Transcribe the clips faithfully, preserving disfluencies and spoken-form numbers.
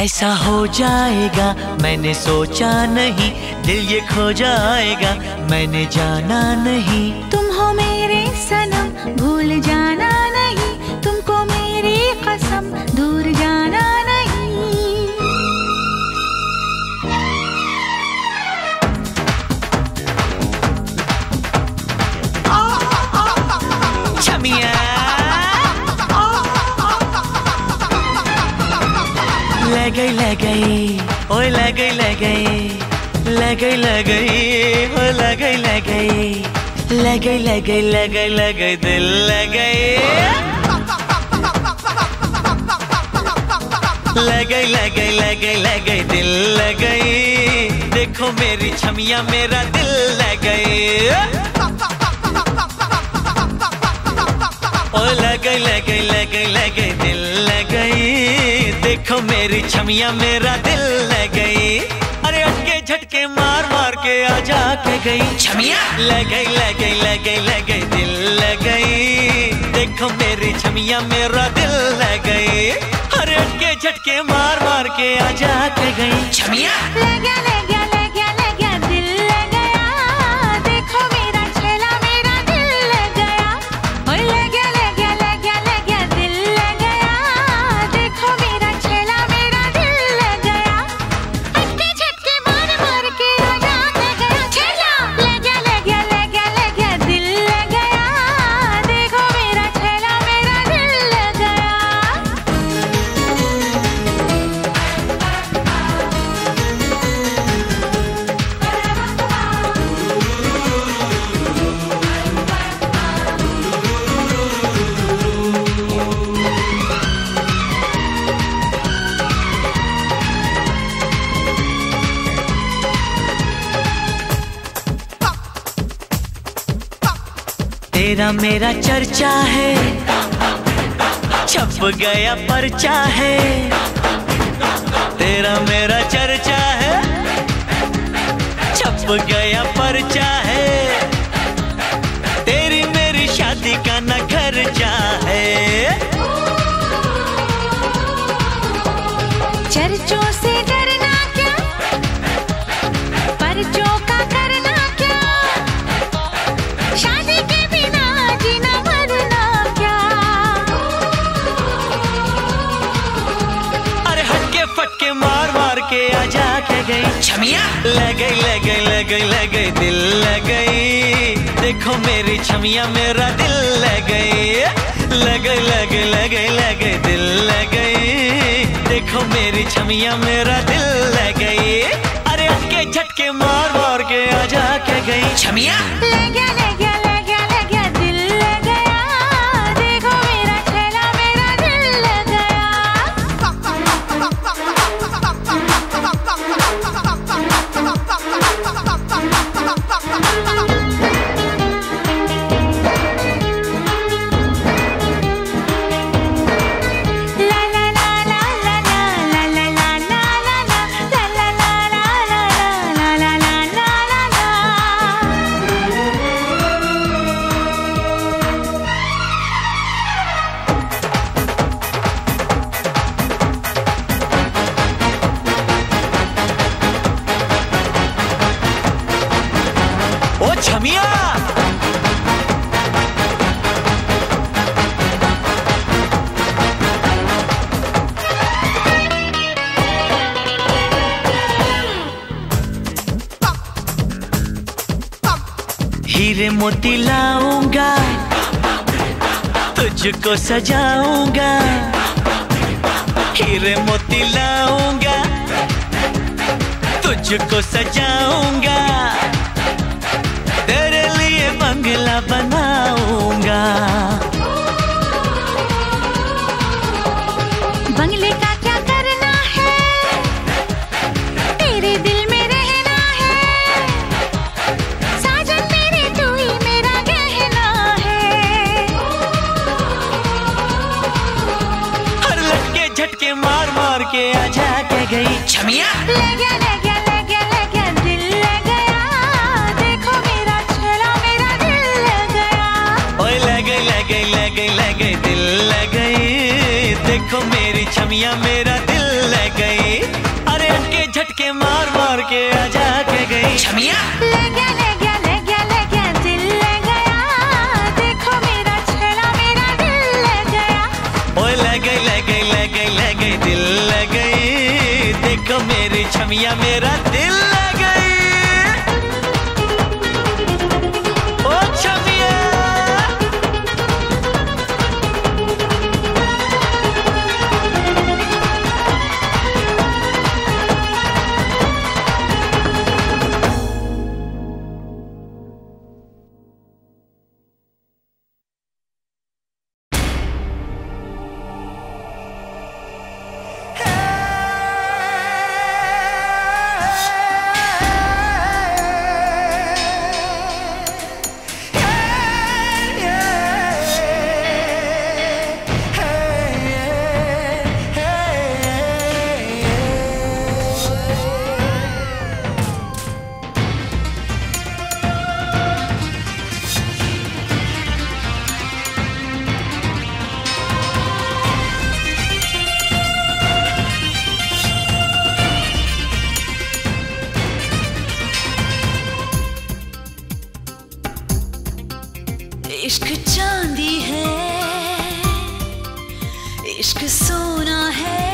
ऐसा हो जाएगा मैंने सोचा नहीं, दिल ये खो जाएगा मैंने जाना नहीं। तुम हो मेरे सनम भूल जाना नहीं, तुमको मेरी कसम दूर जाना नहीं। छमिया ले गई ले गई ओए ले गई ले गई ले गई ले गई ओए ले गई ले गई ले गई ले गई ले गई ले गई दिल ले गई ले गई ले गई ले गई ले गई दिल ले गई। देखो मेरी छमिया मेरा दिल ले गई। ओए ले गई ले गई ले गई ले गई दिल ले गई। देखो मेरी छमिया मेरा दिल ले गई। अरे अटके झटके मार मार के आ जाके गई छमिया ले गई ले गई ले गई ले गई दिल ले गई। देखो मेरी छमिया मेरा दिल ले गई। अरे अटके झटके मार मार के आ जाके गई छमिया ले गया ले गया ले गया ले गया दिल ले गया। देखो मेरा छेला मेरा दिल ले गया। ओए ले गया ले गया ले गया ले गया दिल ले गया। देखो मेरा छेला मेरा दिल ले गया। अटके झटके मार मार के आ जाके गया छेला ले गया ले गया ले गया ले गया दिल ले गया। देखो मेरा छेला मेरा दिल ले गया। तेरा मेरा चर्चा है छप गया पर्चा है। तेरा मेरा चर्चा है छप गया पर्चा है। तेरी मेरी शादी का न खर्चा है। चर्चों से डरना क्या, पर्चों का करना क्या। शादी के बिना जीना मरना क्या। अरे हटके फटके मार मार के आ जाके गई छमिया ले गई ले गई ले गई ले गई दिल ले गई। देखो मेरी छमिया मेरा दिल ले गई ले गई ले गई ले गई ले गई दिल ले गई। देखो मेरी छमिया मेरा दिल ले गई। अरे हटके झटके मार मार के आ जाके गई छमिया ले गया ले गया ले गया ले गया दिल ले गया। देखो मेरा छेला मेरा दिल ले गया। ओ छमिया हीरे मोती लाऊंगा तुझको सजाऊंगा। हीरे मोती लाऊंगा तुझको सजाऊंगा। तेरे लिए बंगला बनाऊंगा। बंगले का क्या करना है, तेरे दिल में रहना है। साजन मेरे तू ही मेरा गहना है। हर लटके झटके मार मार के आ जाके गई छमिया ले गया ले गया ले गया ले गया दिल ले गया। देखो मेरा छेला मेरा दिल ले गया। ओए ले गई ले गई ले गई ले गई दिल ले गई। देखो मेरी छमिया मेरा दिल ले गई। छमिया ले गया ले गया ले गया ले गया दिल ले गया देखो मेरा छेड़ा मेरा दिल ले गया ओए ले गई ले गई ले गई ले गई दिल ले गई देखो मेरी छमिया मेरा दिल ले गई ओ छमिया इश्क चांदी है इश्क सोना है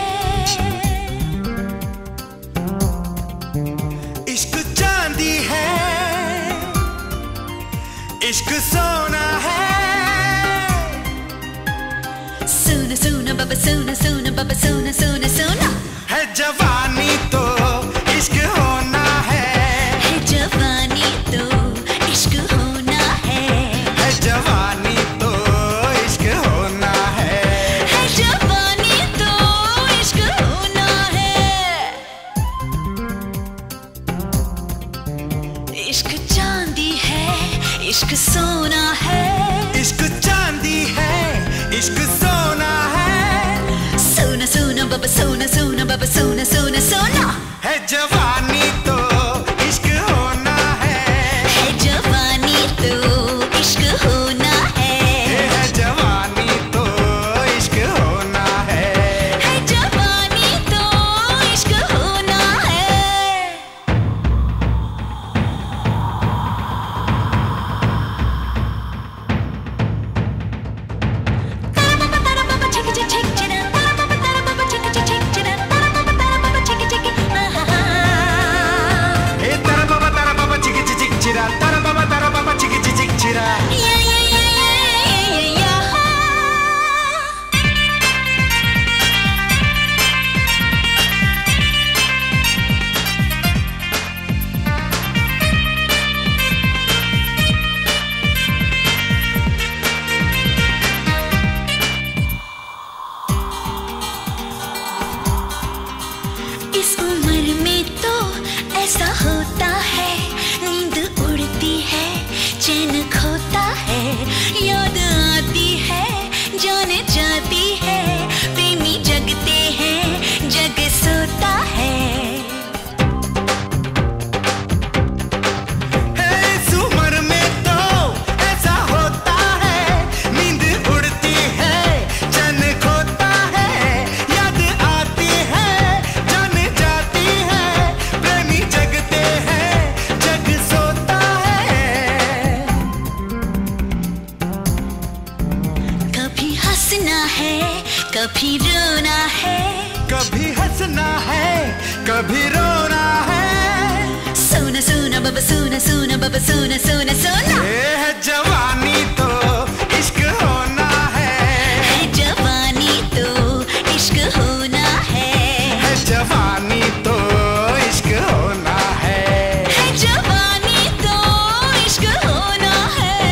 इश्क चांदी है इश्क सोना है सोना सोना बाबा सोना सोना बाबा सोना सोना सोना है जवानी तो इश्क होना है है जवानी तो इश्क होना है है जवानी तो इश्क होना है है जवानी तो इश्क होना है इश्क चांदी है इश्क सोना है इश्क चांदी है इश्क सोना है सोना सोना बाबा सोना सोना बाबा सोना सोना सोना है जवानी तो इश्क होना है है जवानी तो इश्क होना है है जवानी तो इश्क होना है है जवानी तो इश्क होना है तारा बाबा तारा बाबा छिक छिक छिक चिरा तारा बाबा तारा बाबा छिक छिक छिक चिरा तारा बाबा तारा बाबा छिक छिक आहा ए तारा बाबा तारा बाबा चिक चिक चिक चिरा तारा बाबा तारा बाबा चिक चिक चिक चिरा या या या या या इस उम्र में तो ऐसा होता है नींद उड़ती है चैन खोता है याद आती है जान जाती है प्रेमी जगते हैं जग सोता है इस उम्र में तो ऐसा होता है नींद उड़ती है चैन खोता है याद आती है जान जाती है प्रेमी जगते हैं जग सोता है कभी हंसना है कभी रोना है कभी हंसना है कभी रोना है सोना सोना बाबा सोना सोना बाबा सोना सोना सोना ये है जवानी तो इश्क होना है है जवानी तो इश्क होना है है जवानी तो इश्क होना है है जवानी तो इश्क होना है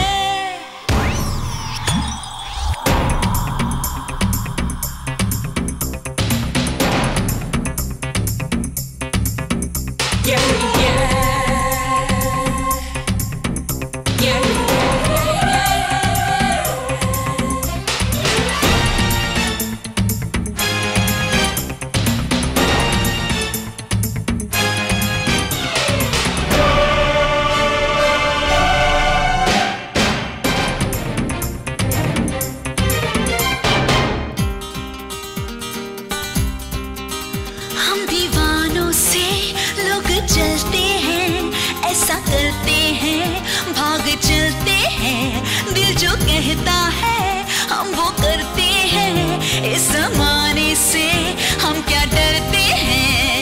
Yeah, yeah, yeah, yeah. चलते हैं, दिल जो कहता है हम वो करते हैं, इस जमाने से हम क्या डरते हैं।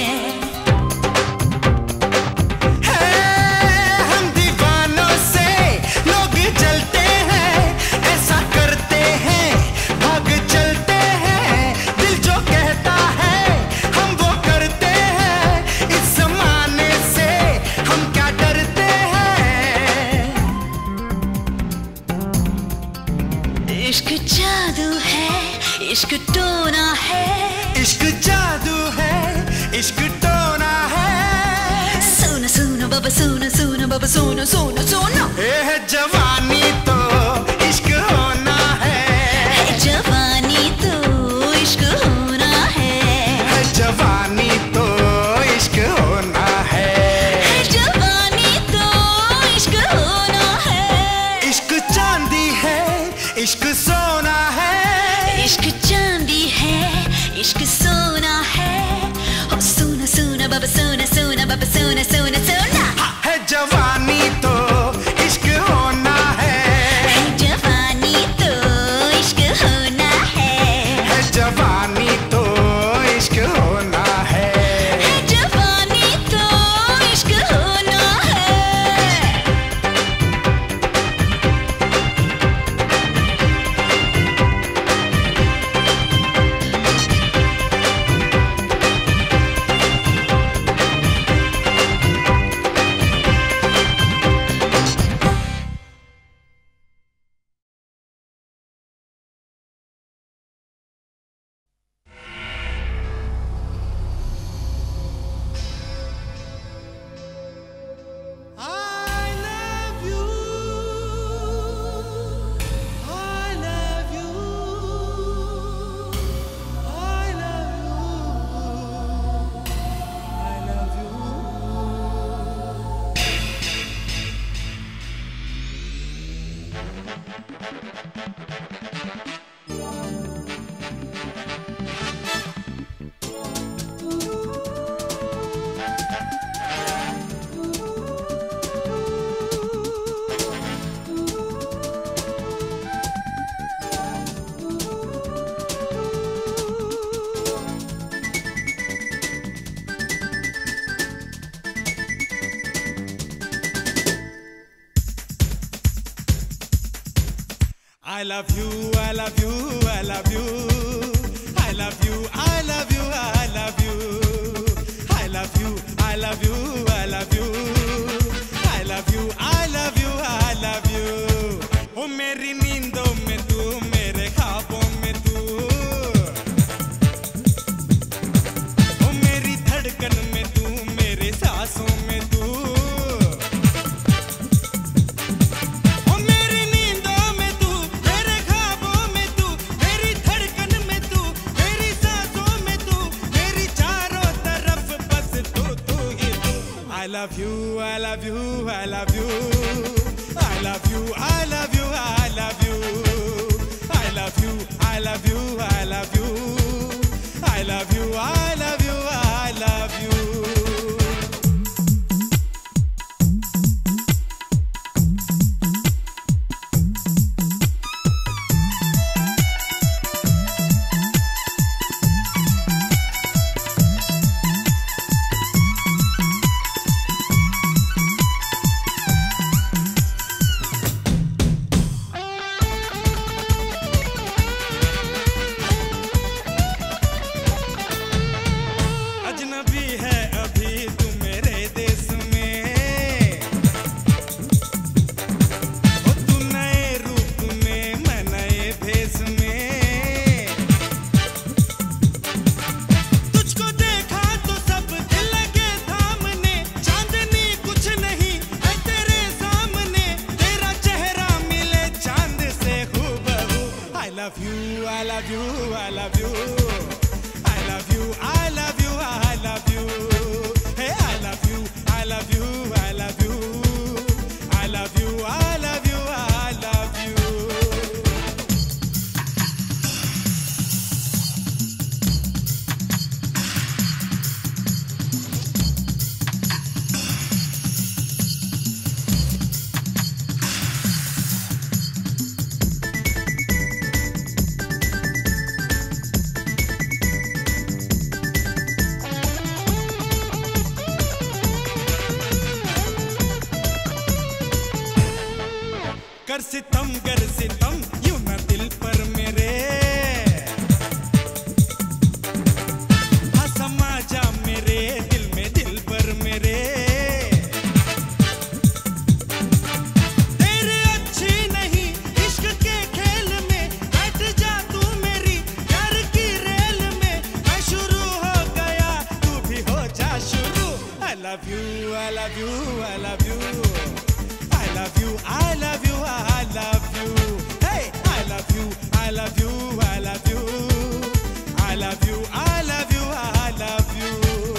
इश्क जादू है, इश्क टोना है, इश्क जादू है, इश्क टोना है। सुनो सुनो बाबा सुनो सुनो बाबा सुनो सुनो सुनो, ए है जवानी तो इश्क होना है, है जवानी तो इश्क होना है, है जवानी तो इश्क होना है, है जवानी तो इश्क होना है। इश्क चांदी है, इश्क सोना है, इश्क चांदी है, इश्क सोना है। ओ सुनो सुनो बाबा सुनो सुनो बाबा सुनो सुनो सुनो, है जवानी तो इश्क होना है, है जवानी तो इश्क होना है, है जवानी तो इश्क होना है, है जवानी तो इश्क होना है। I love you, I love you, I love you, I love you, I love you, I love you, I love you, I love you, I love you, I love you, I love you, I love you. ओ मेरी नींदों में तू, मेरे ख्वाबों में तू, ओ मेरी धड़कन में तू, मेरे सांसों में तू, I love you, I love you, I love you, I love you, I love you, I love you, I love you, I love you, I love you, I love you, I love you, I love you. I love you, I love you, I love you, I love you, I love you, I love you, hey, I love you, I love you, I love you, I love you, I love you, I love you. love you, I love you. I love you, I love you, I love you. Hey, I love you, I love you, I love you. I love you, I love you, I love you.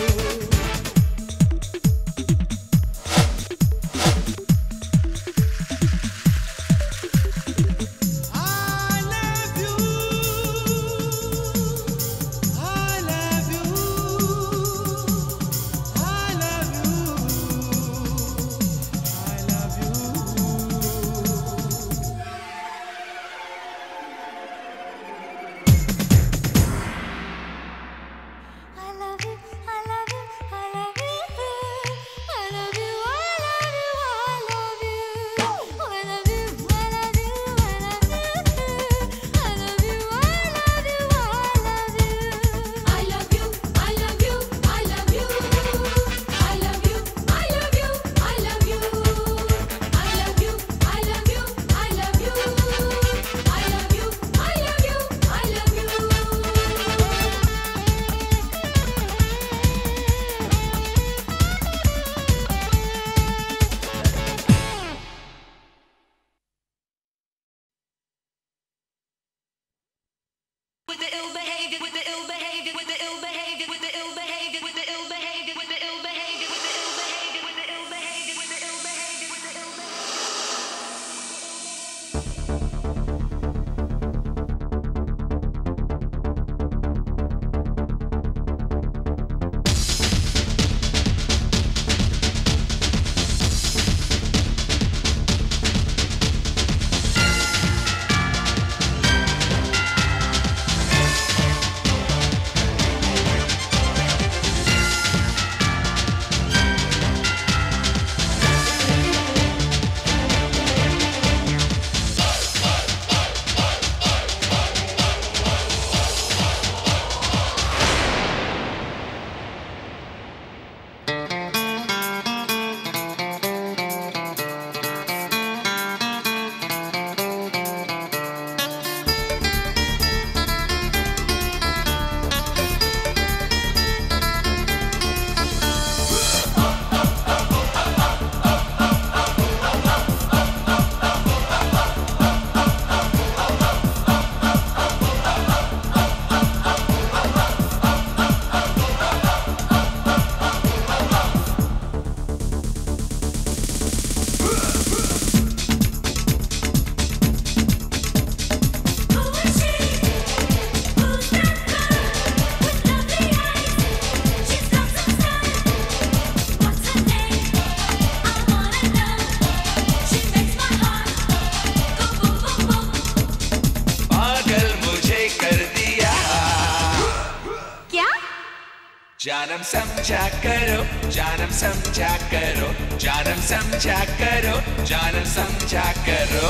जानम समझा करो, जानम समझा करो, जानम समझा करो, जानम समझा करो,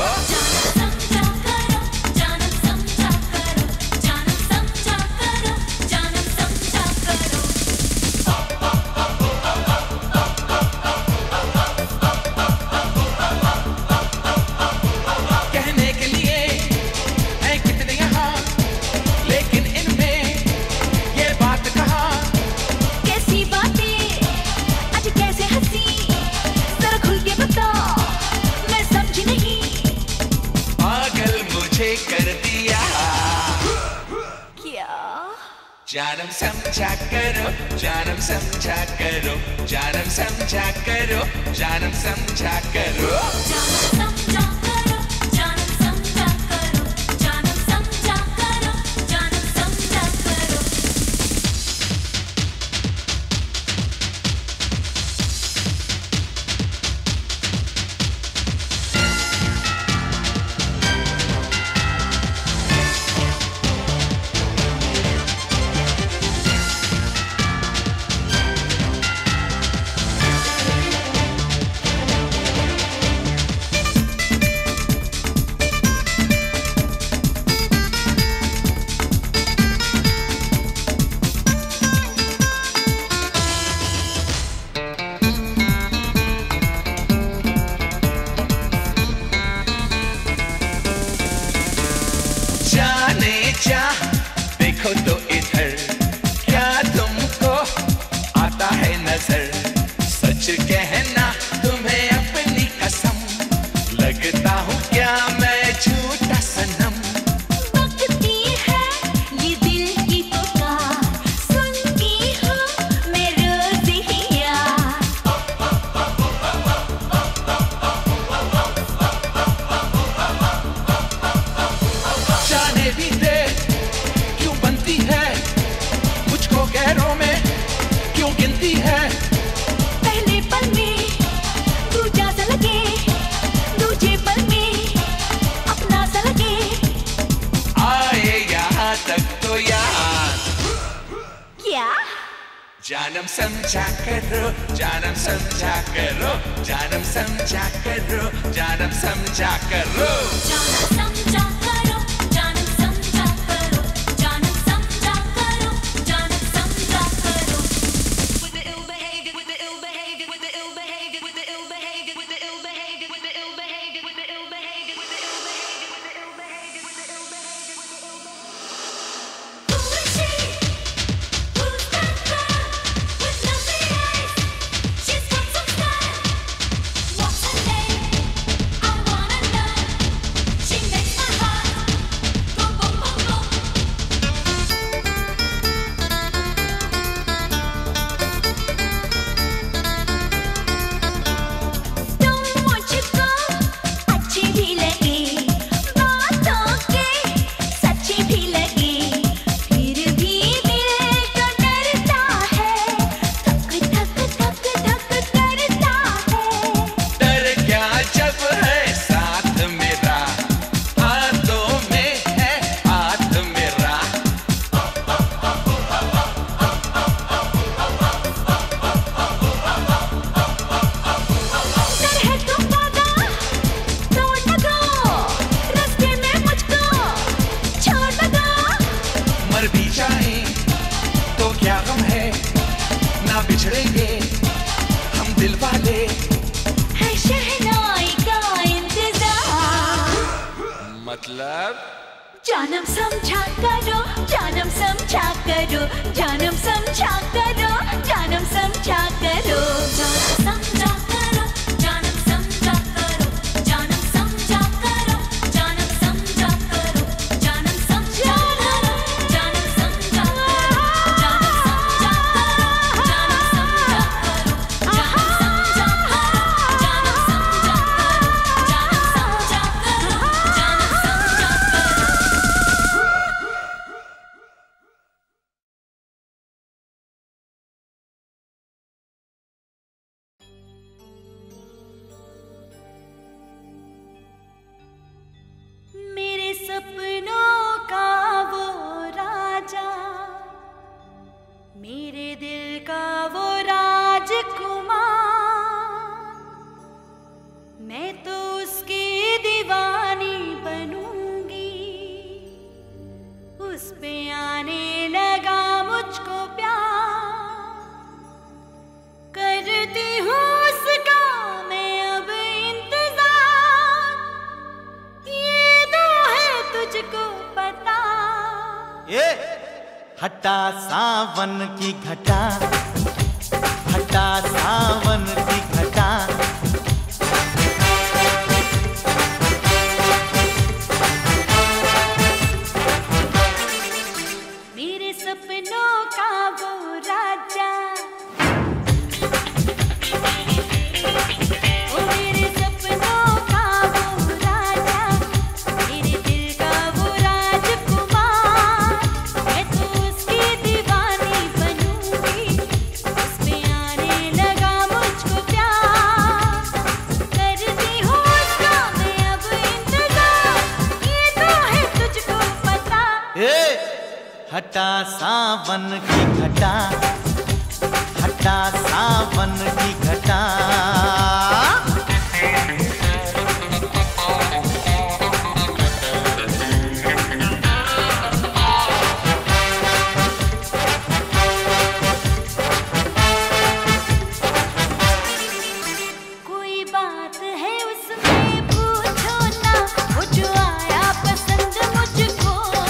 जानम समझा करो, जानम समझा करो, जानम समझा करो, जानम समझा करो। कहने के लिए है कितने यहाँ, लेकिन इनमें ये बात कहाँ, कैसी बातें आज कैसे हंसी, जरा खुल के बता मैं समझी नहीं, पागल मुझे कर दिया क्या, जानम समझा करो, जानम समझा करो, जानम समझा करो, जानम समझा करो, जानम समझा करो, जानम समझा करो, जानम समझा करो, जानम समझा करो। तो यार क्या? जानम समझा करो, जानम समझा करो, जानम समझा करो, जानम समझा करो, जानम समझा करो, जानम समझा करो, जानम समझा करो, जानम समझा करो। With the ill behavior, with the ill behavior, with the ill behavior, with the ill behavior, with the ill behavior, with the ill behavior, with the ill behavior, with the ill behavior, with the ill behavior, with the ill behavior, with the ill behavior. Who is she? Who's that girl with lovely eyes? She's got some style. What's her name? I wanna know. She makes my heart go boom boom boom. Don't want you go, अच्छी भी लगी, बातों के सच्ची भी लगी, फिर भी दिल तो डरता है, धक धक धक धक करता है। डर क्या जब है साथ मेरा, हाथों में है हाथ मेरा, डर है तो वादा तोड़ न दो, रास्ते में मुझको छोड़ न दो। मर भी जाए तो क्या गम है, ना बिछड़ेंगे हम दिल वाले, है शहनाई का इंतजार। मतलब जानम समझा करो, जानम समझा करो, जानम समझा करो, जानम समझा करो, जानम समझा करो, जानम समझा करो, जानम समझा करो, जानम समझा करो, जानम समझा करो, जानम समझा करो, जानम समझा करो, जानम समझा करो, जानम समझा करो, जानम समझा करो, जानम समझा करो, जानम समझा करो। मेरे सपनों का वो राजा, मेरे दिल का वो राजकुमार, मैं तो उसकी दीवानी बनूंगी, उस पे आने लगा मुझको प्यार, करती हूँ उसका मैं अब इंतजार, ये तो है तुझको पता। ये हटा सावन की घटा, हटा सावन की घटा, मेरे सपनों का वो राजा, ओ मेरे सपनों का वो राजा, मेरे दिल का वो राजकुमार, मैं तो उसकी दीवानी बनूंगी, उस पे आने लगा मुझको प्यार, करती हूँ उसका मैं अब इंतजार, ये तो है तुझको पता। ये हटा सावन की घटा, हटा सावन की घटा, कोई बात है उसमें पूछो ना, वो जो आया पसंद मुझको,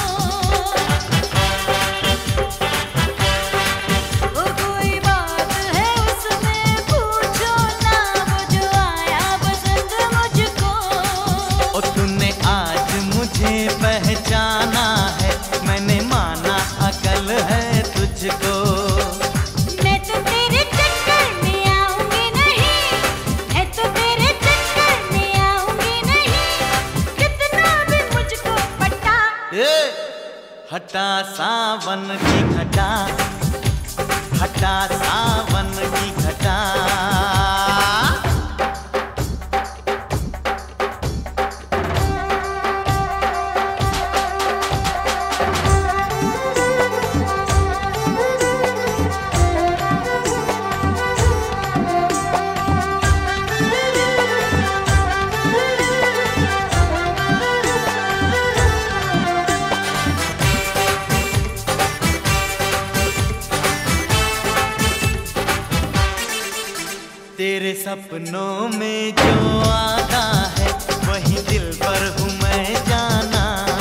वो कोई बात है उसमें पूछो ना, वो जो आया पसंद मुझको। ओ तूने आज मुझे पहचाना है, मैंने माना अकल है तुझको, मैं तो तेरे चक्कर में आऊंगी नहीं, मैं तो तेरे चक्कर में आऊंगी नहीं, कितना भी मुझको पता। ये हटा सावन की घटा, हटा सावन की घटा, सपनों में जो आता है वही दिल पर हूँ मैं जाना।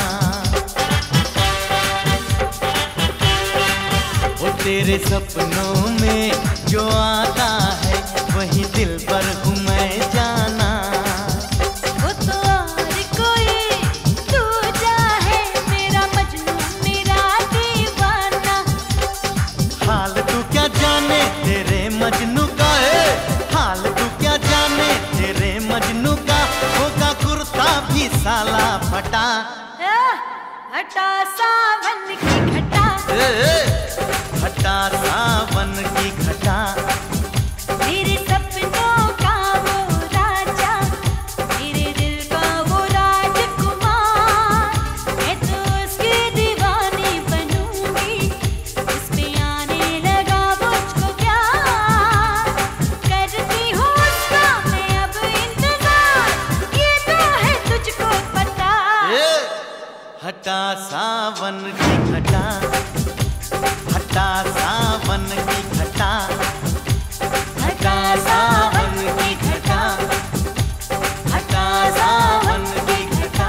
वो तेरे सपनों में जो आता है वही दिल पर हूँ मैं जाना। वो तो और कोई दूजा है, मेरा मजनू मेरा दीवाना। हाल तू क्या जाने तेरे मजनू का है, हाल तू क्या जाने तेरे मजनू का। होगा कुर्ता भी साला फटा, हटा सावन की घटा, ए, ए, हटा सावन की घटा। मेरे सपनों का वो राजा, मेरे दिल का वो राजकुमार। मैं तो उसकी दीवानी बनूंगी, उस पे आने लगा मुझको प्यार। करती हूँ उसका मैं अब इंतजार, ये तो है तुझको पता। ए, हटा सावन की घटा, हटा सावन की घटा, हटा सावन की घटा, हटा सावन की घटा।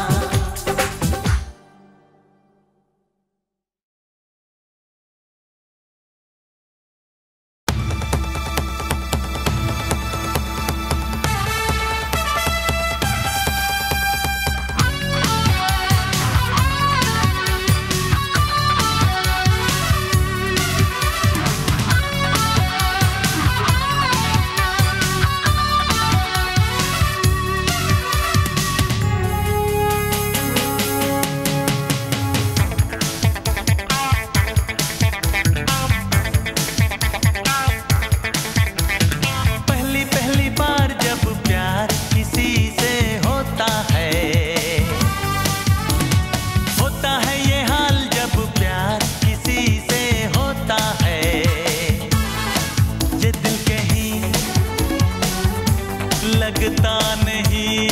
पहली पहली बार जब प्यार किसी से होता है, होता है ये हाल जब प्यार किसी से होता है। ये दिल कहीं लगता नहीं,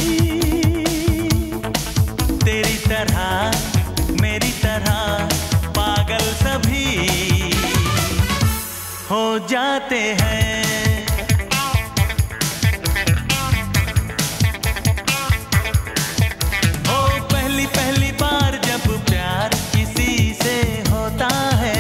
तेरी तरह मेरी तरह पागल सभी हो जाते हैं। ओ पहली पहली बार जब प्यार किसी से होता है।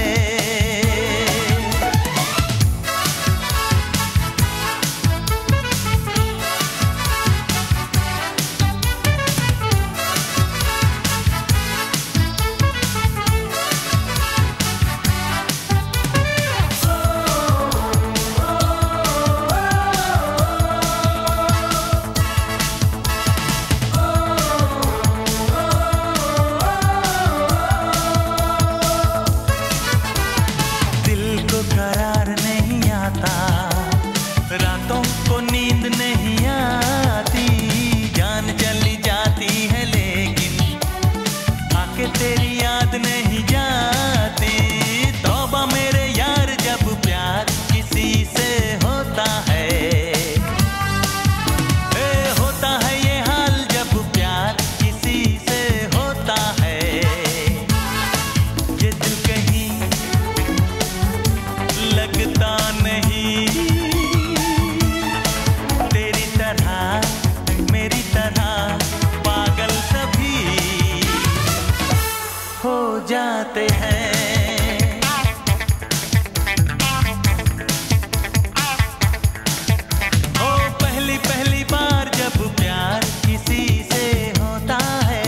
दिल को करार नहीं आता, रातों को नींद नहीं आती। जान चली जाती है लेकिन आके तेरी याद नहीं जाती। तौबा मेरे यार जब प्यार किसी से होता है। ए, होता है ये हाल जब प्यार किसी से होता है। ये दिल कहीं लगता नहीं, तेरी तरह मेरी तरह पागल सभी हो जाते हैं। ओ पहली पहली बार जब प्यार किसी से होता है।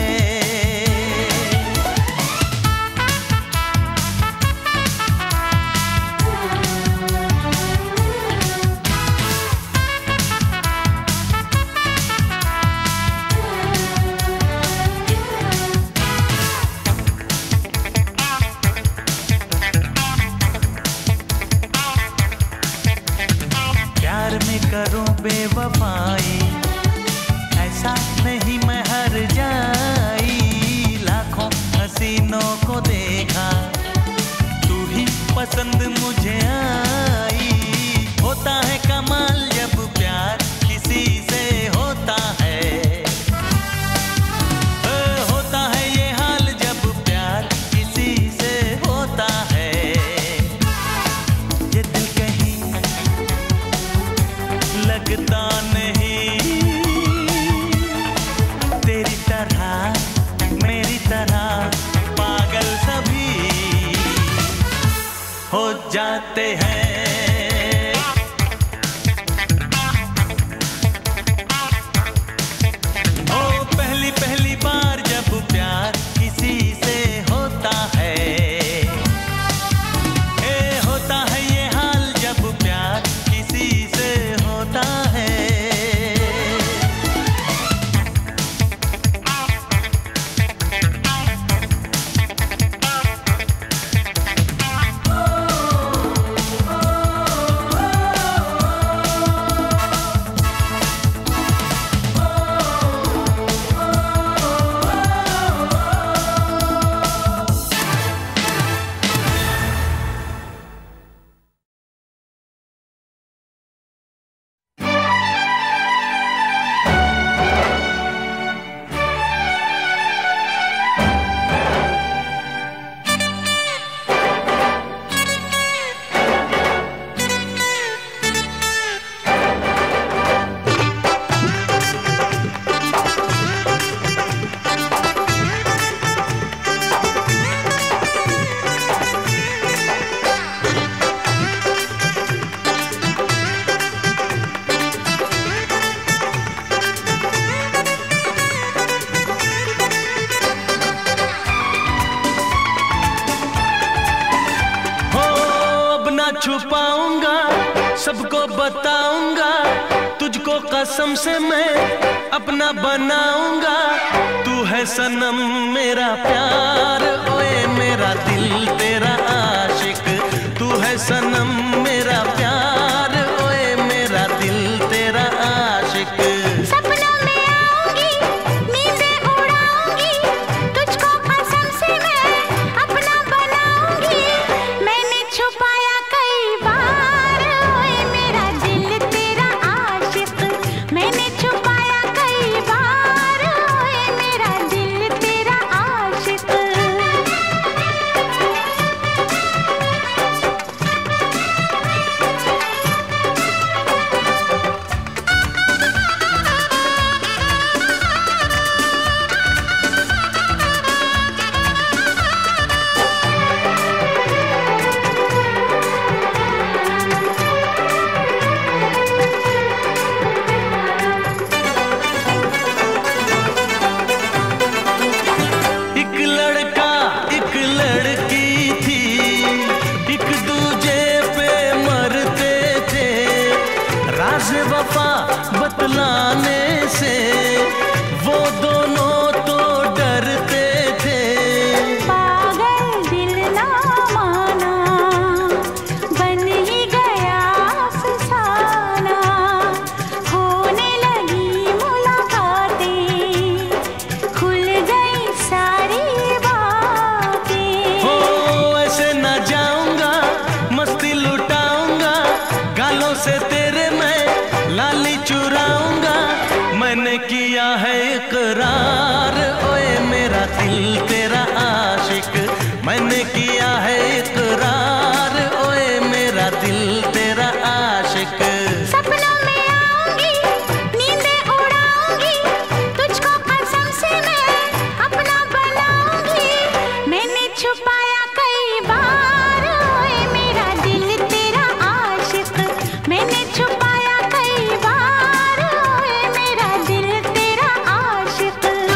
प्यार में करूं बेवफाई, ऐसा नहीं मैं हर जाई। लाखों हसीनों को देखा, तू ही पसंद मुझे आई। होता है कमाल जब प्यार किसी से होता है। ए, होता है ये हाल जब प्यार किसी से होता है। ये दिल कहीं लग जाते हैं। ओ पहली पहली बार जब प्यार किसी से होता है, ए होता है ये हाल जब प्यार किसी से होता है। छुपाऊंगा सबको बताऊंगा, तुझको कसम से मैं अपना बनाऊंगा। तू है सनम मेरा प्यार, ओए मेरा दिल तेरा आशिक। तू है सनम मेरा प्यार, ओए मेरा दिल तेरा आशिक। सपनों में आऊंगी, नींदें उड़ाऊंगी, तुझको कसम से मैं अपना बनाऊंगी। मैंने छुपाया कई बार, ओए मेरा दिल तेरा आशिक। मैंने छुपाया कई बार, ओए मेरा दिल तेरा आशिक। एक लड़का एक लड़की थी, एक दूजे पे मरते थे। राज वफा बतलाने से वो दोनों तो डरते थे। पागल दिल ना माना, बन ही गया अफसाना। होने लगी मुलाकातें, खुल गई सारी बातें। हो ऐसे ना जाऊंगा, मस्ती लुटाऊंगा, गालों से तेरे मैं लाली चुराऊंगा। मैंने किया है इकरार, ओए मेरा दिल तेरा आशिक। मैंने किया है इकरार, ओए मेरा दिल तेरा आशिक। सपनों में आऊंगी, नींदें उड़ाऊंगी, तुझको कसम से मैं अपना बनाऊंगी। मैंने छुपाया कई बार, ओए मेरा दिल तेरा आशिक। मैंने छुपाया कई बार, ओए मेरा दिल तेरा आशिक।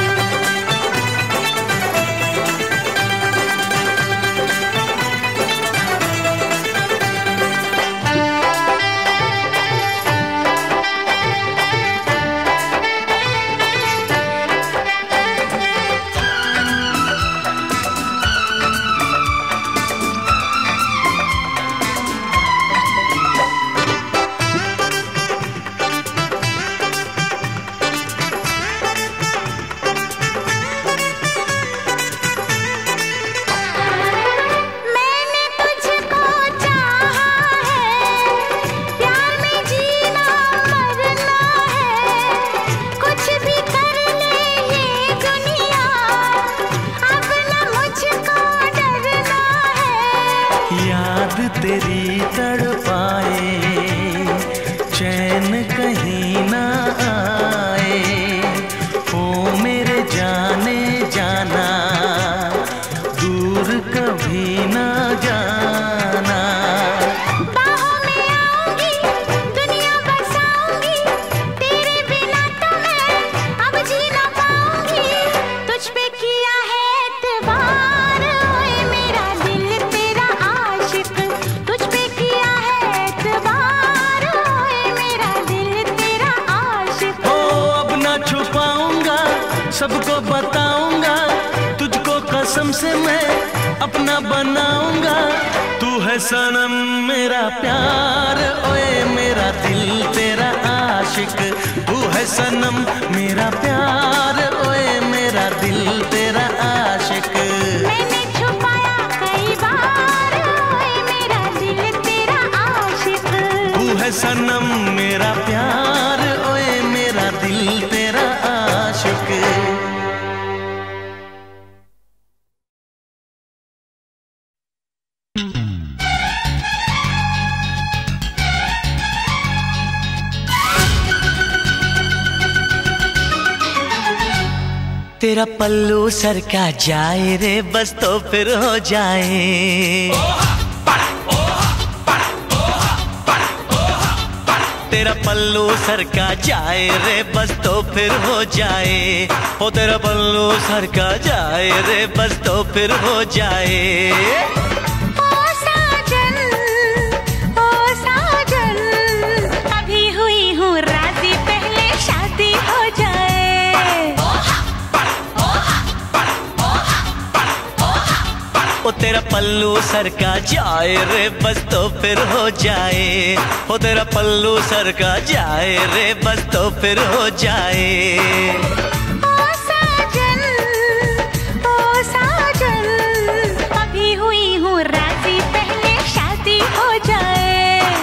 मैंने तुझको चाहा है, प्यार में जीना मरना है। कुछ भी कर ले ये दुनिया, अब न मुझको डरना है। याद तेरी तड़पाए, चैन कहीं ना आए। ओ मेरे जाने जाना, दूर कभी ना जाना। कसम से मैं अपना बनाऊंगा। तू है सनम मेरा प्यार, ओए मेरा दिल तेरा आशिक। तू है सनम मेरा प्यार, ओए मेरा दिल तेरा आशिक। मैंने छुपाया कई बार, ओए मेरा दिल तेरा आशिक। तू है सनम मेरा प्यार, ओए मेरा दिल तेरा आशिक। तेरा पल्लू सर का जाए रे बस तो फिर हो जाए। तेरा पल्लू सर का जाए रे बस तो फिर हो जाए। ओ तेरा पल्लू सर का जाए रे बस तो फिर हो जाए। ओ साजन, ओ साजन, अभी हुई हूँ राजी, पहले शादी हो जाए। ओ तेरा पल्लू सर का जाए रे बस तो फिर हो जाए। ओ तेरा पल्लू सर का जाए रे बस तो फिर हो जाए। ओ साजन, ओ साजन, अभी हुई हूँ राजी, पहले शादी हो जाए।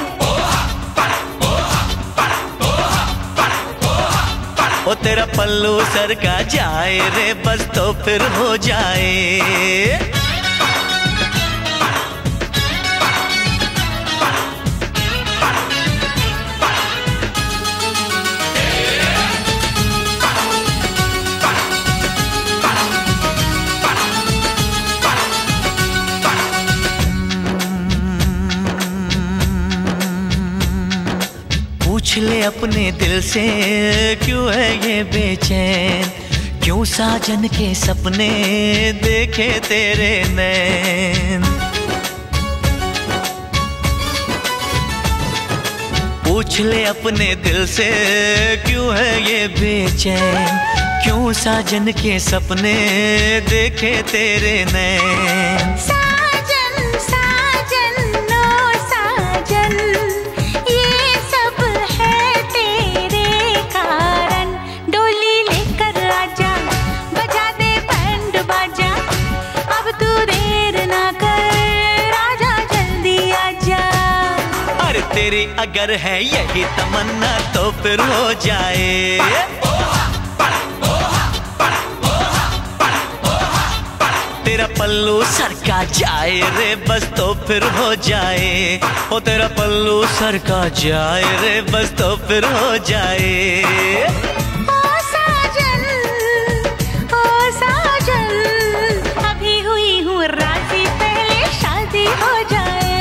ओ तेरा पल्लू सर का जाए रे बस तो फिर हो जाए। पूछ ले अपने दिल से क्यों है ये बेचैन, क्यों साजन के सपने देखे तेरे नैन। पूछ ले अपने दिल से क्यों है ये बेचैन, क्यों साजन के सपने देखे तेरे नैन। साजन, साजन, ओ साजन, ये सब है तेरे कारण। डोली लेकर आजा, बजा दे बैंड बाजा, अब तू देर ना कर, राजा जल्दी आजा। अरे तेरी अगर है यही तमन्ना तो फिर हो जाए। तेरा पल्लू सर का जाए रे बस तो फिर हो जाए। ओ तेरा पल्लू सर का जाए रे बस तो फिर हो जाए। ओ साजन, ओ साजन, अभी हुई हूँ राजी, पहले शादी हो जाए।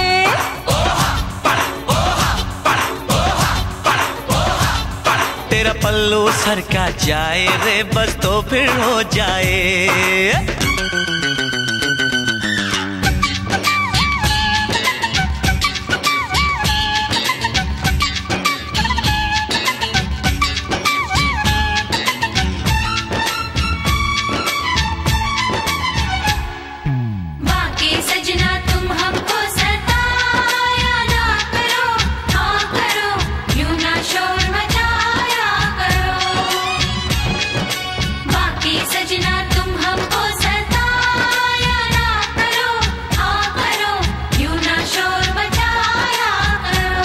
तेरा पल्लू सर का जाए रे बस तो फिर हो जाए। बाकी सजना तुम हमको सताया ना करो, हाँ करो, यूं ना शोर मचाया करो। बाकी सजना तुम हमको सताया ना करो, हाँ करो, यूं ना शोर मचाया करो।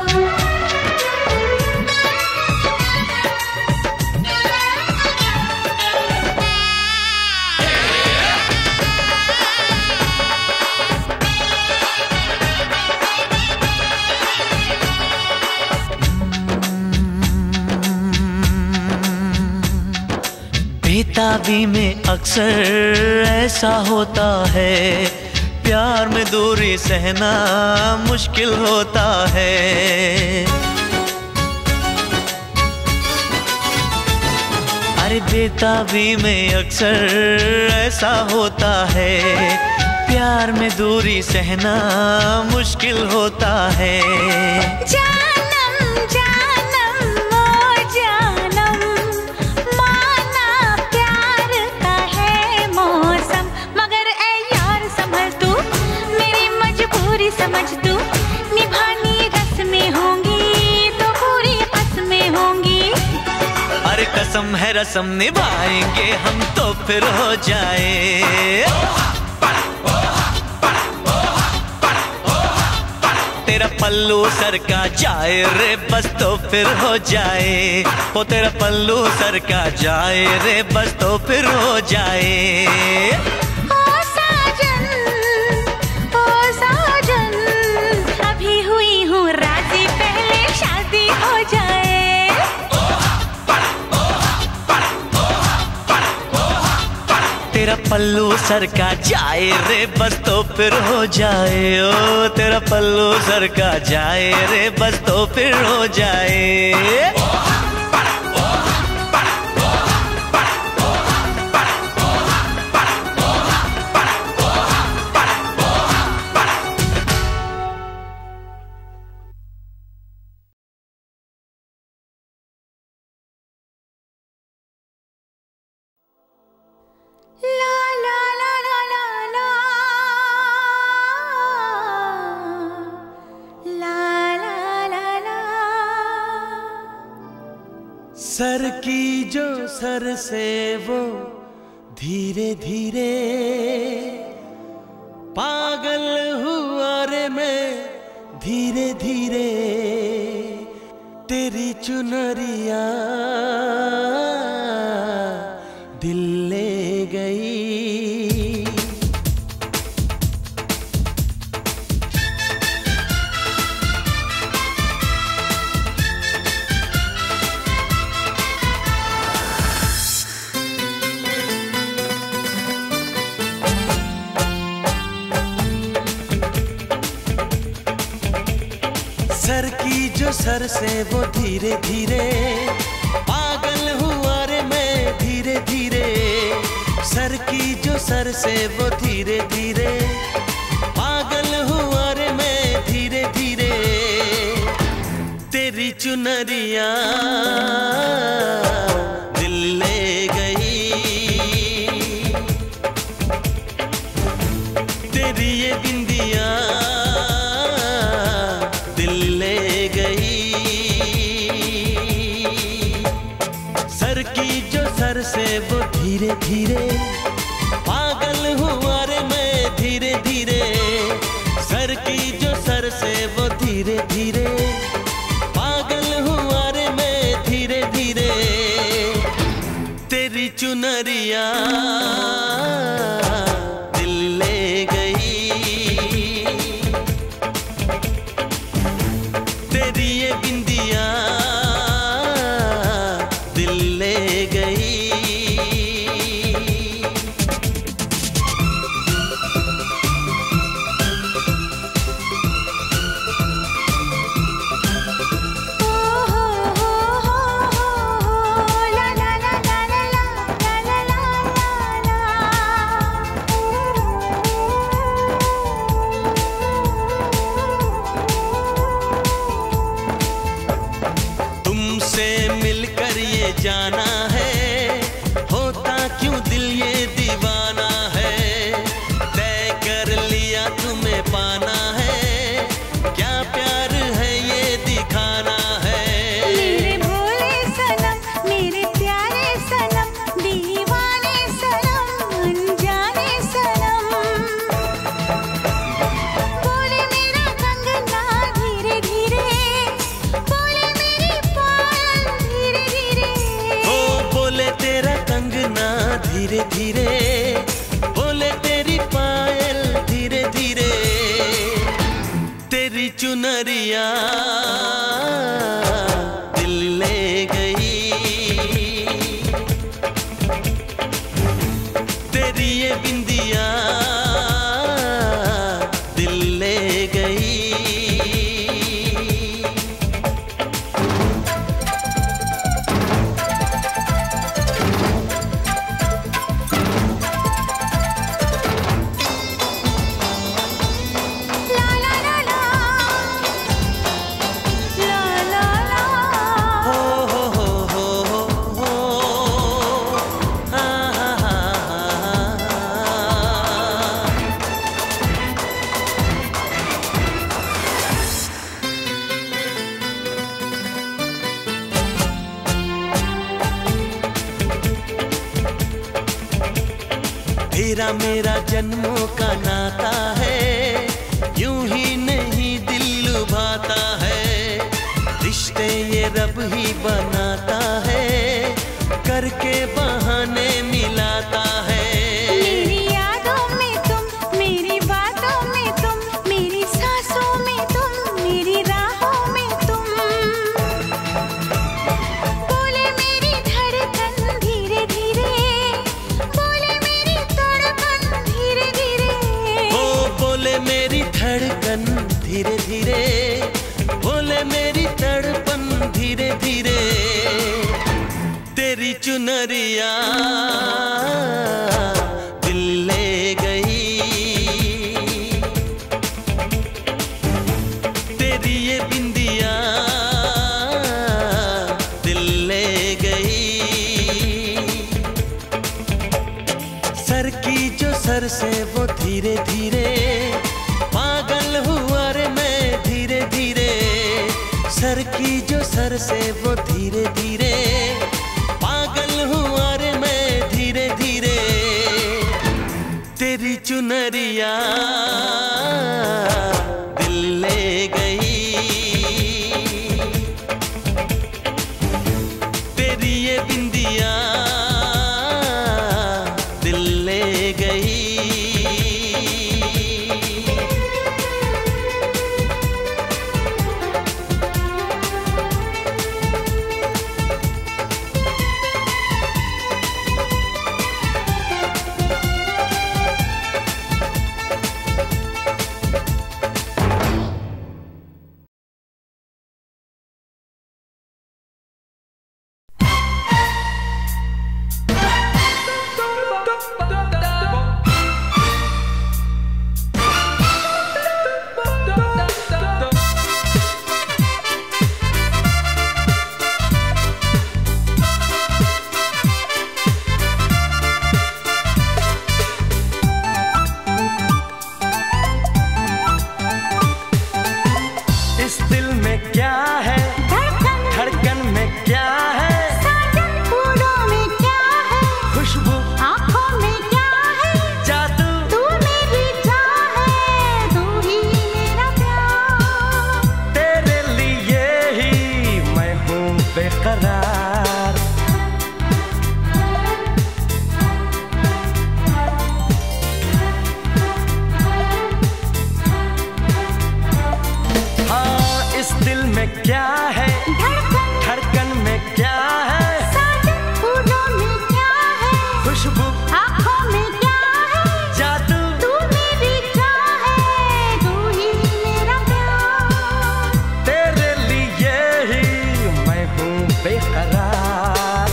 बेताबी में अक्सर ऐसा होता है, प्यार में दूरी सहना मुश्किल होता है। अरे बेताबी में अक्सर ऐसा होता है, प्यार में दूरी सहना मुश्किल होता है। जानम जानम ओ जानम, माना प्यार का है मौसम, मगर रस्म है रस्म निभाएंगे हम तो फिर हो जाए। तेरा पल्लू सर का जाए रे बस तो फिर हो जाए। वो तेरा पल्लू सर का जाए रे बस तो फिर हो जाए। ओ साजन, ओ साजन, अभी हुई हूँ राजी, पहले शादी हो जाए। तेरा पल्लू सर का जाए रे बस तो फिर हो जाए। ओ तेरा पल्लू सर का जाए रे बस तो फिर हो जाए। ला ला ला ला ला ला, ला ला ला ला। सर की जो सर से वो धीरे धीरे पागल हुआ रे मैं धीरे धीरे। तेरी चुनरिया दिल ले गई। सर की जो सर से वो धीरे धीरे पागल हुआ रे मैं धीरे धीरे। सर की जो सर से वो धीरे धीरे पागल हुआ रे मैं धीरे धीरे। तेरी चुनरिया दिल ले गई। तेरी ये बिंदिया दिल ले गई। सर की जो सर से वो धीरे धीरे पागल हुआ रे मैं धीरे धीरे। सर की जो सर से वो धीरे धीरे पागल हुआ रे मैं धीरे धीरे। तेरी चुनरिया दिल ले गई। तेरी ये बिंदिया दिल ले गई। जाना है होता क्यों दिल ये दीवाना है। तय कर लिया तुम्हें पाना है क्या प्यार है ये दिखाना है। मेरे भोले सनम, मेरे प्यारे सनम, दीवाने सनम, अनजाने सनम। बोले मेरा कंगना धीरे धीरे, बोले मेरी पायल धीरे धीरे। ओ बोले तेरा कंगना धीरे धीरे, बोले तेरी पायल धीरे धीरे। तेरी चुनरिया दिल ले गई। तेरी ये बिंदिया दिल ले गई। ला ला ला ला, तेरा मेरा जन्मों का नाता है, यूं ही नहीं दिल लुभाता है। रिश्ते ये रब ही बनाता है, करके बहाने मिलाता है। मेरी यादों में तुम, मेरी बातों में तुम, मेरी सांसों में तुम, मेरी राहों में तुम। बोले मेरी धड़कन धीरे धीरे, बोले मेरी तड़पन धीरे धीरे। ओ बोले मेरी धड़कन धीरे धीरे, बोले मेरी तड़पन धीरे धीरे। तेरी चुनरिया दिल ले गई, तेरी ये बिंदिया दिल ले गई। सर की जो सर से वो धीरे धीरे, पागल हुआ रे मैं धीरे धीरे। सर की जो सर से वो धीरे धीरे, पागल हुआ रे मैं धीरे धीरे। तेरी चुनरिया दिल ले गई, तेरी ये बिंदिया दिल ले गई। इस दिल में क्या है, धड़कन धड़कन में क्या है, साजन फूलों में क्या है, खुशबू आँखों में क्या है, जादू तू मेरी जान है, तू ही मेरा प्यार। तेरे लिए ही मैं हूँ बेकरार। हाँ इस दिल में क्या है, धड़कन धड़कन में क्या है, साजन फूलों में क्या है, खुशबू आँखों में क्या है, जादू तू मेरी जान है, तू ही मेरा प्यार। तेरे लिए ही मैं हूँ बेकरार।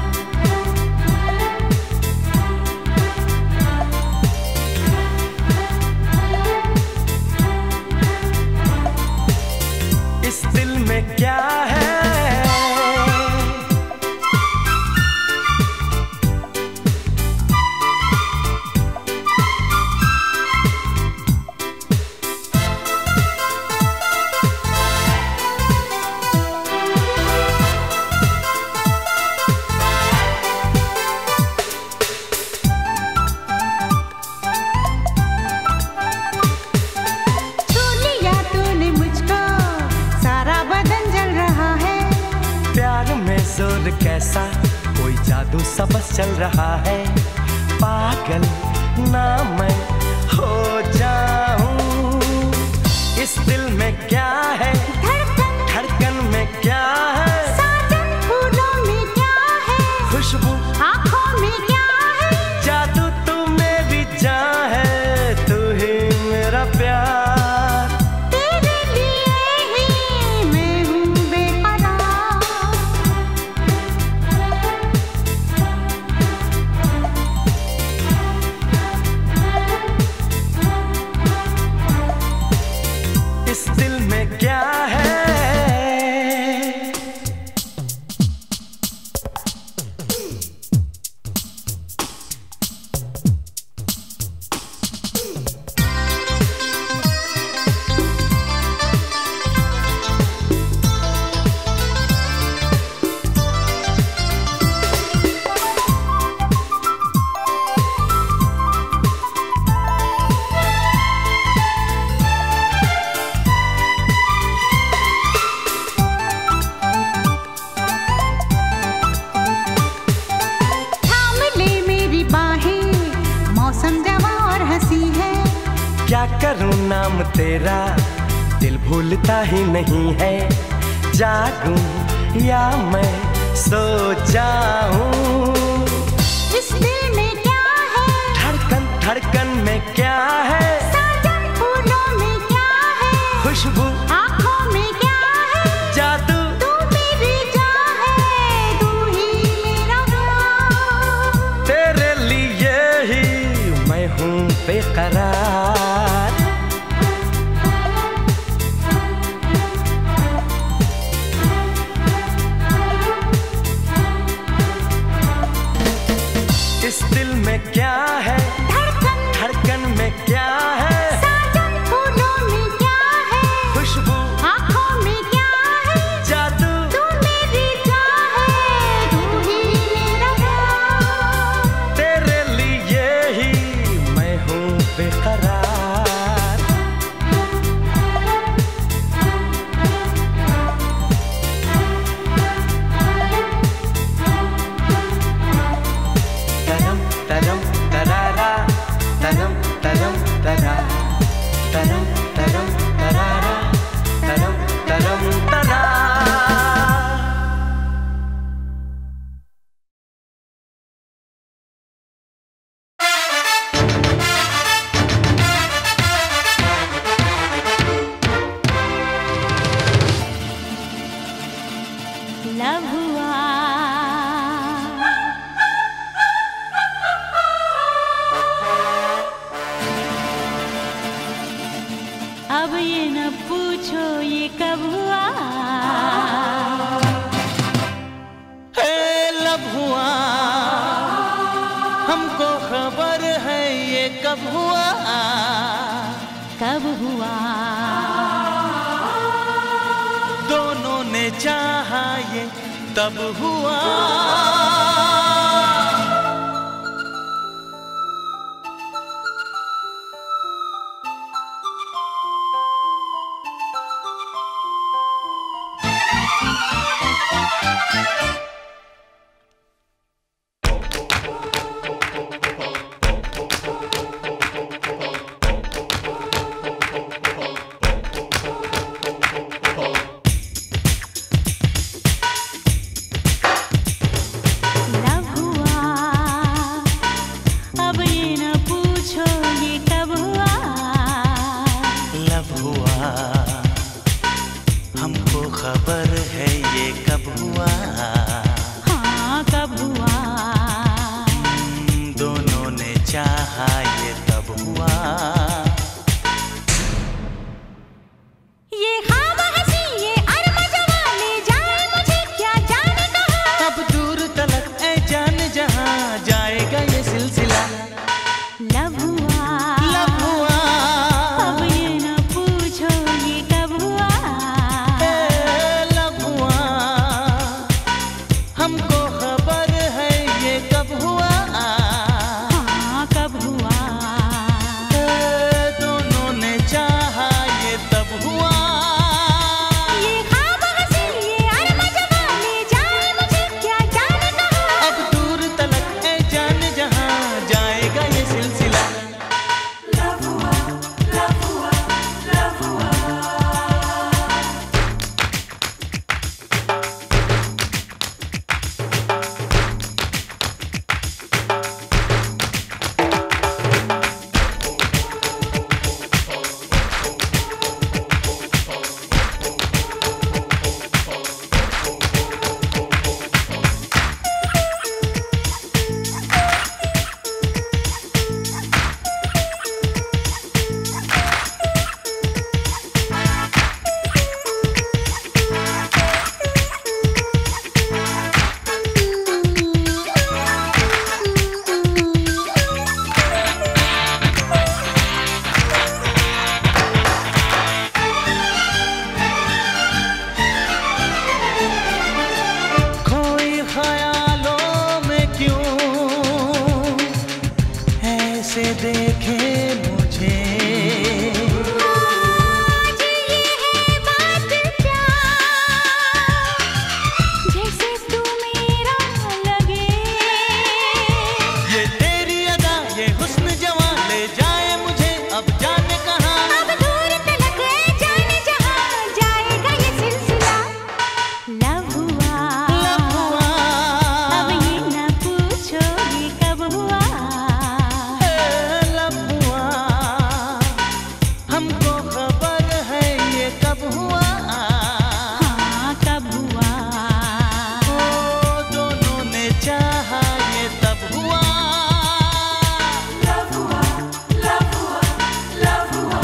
इस दिल में क्या है, छू लिया तूने मुझको, सारा बदन जल रहा है। प्यार में जोर कैसा, कोई जादू सा बस चल रहा है। पागल ना मैं हो जाऊं, इस दिल में क्या है, धड़कन धड़कन में क्या है, साजन फूलों में क्या है, खुशबू आँखों में क्या है, जादू तू मेरी जान है, तू ही मेरा प्यार। तेरे लिए ही मैं हूँ बेकरार। इस दिल में क्या है, करूं नाम तेरा, दिल भूलता ही नहीं है। जागूं या मैं सो जाऊं, इस दिल में क्या है, धड़कन धड़कन में क्या है, साजन फूलों में क्या है, खुशबू आँखों में क्या है, जादू तू मेरी जान है, तू ही मेरा प्यार। तेरे लिए ही मैं हूँ बेकरार। इस दिल में क्या है, धड़कन धड़कन में क्या है, साजन फूलों में क्या है, खुशबू आँखों में क्या है, जादू तू मेरी जान है, तू ही मेरा प्यार। तेरे लिए ही मैं हूँ बेकरार। तरम तरम तरारा, तरम तरम तरा, तरम तरम तरारा, तरम तरम तरा। लव हुआ, अब ये न पूछो ये कब हुआ। हे लब हुआ, हमको खबर है ये कब हुआ। कब हुआ, दोनों ने चाहा ये तब हुआ। लव हुआ, अब ये न पूछो ये कब हुआ। लब हुआ, हमको खबर है ये कब हुआ। हाँ कब हुआ, दोनों ने चाहा ये तब हुआ। ये ख्वाब हंसी ये अरमा जवां ले जाए मुझे क्या जाने कहाँ। अब दूर तलक ऐ जान जहां जाएगा ये सिलसिला। लव हुआ, लब हुआ, अब ये न पूछो ये कब हुआ। ए, लब हुआ, हमको खबर है ये कब हुआ, हाँ कब हुआ, ओ दोनों ने चाहा ये तब हुआ। Love हुआ, love हुआ, love हुआ।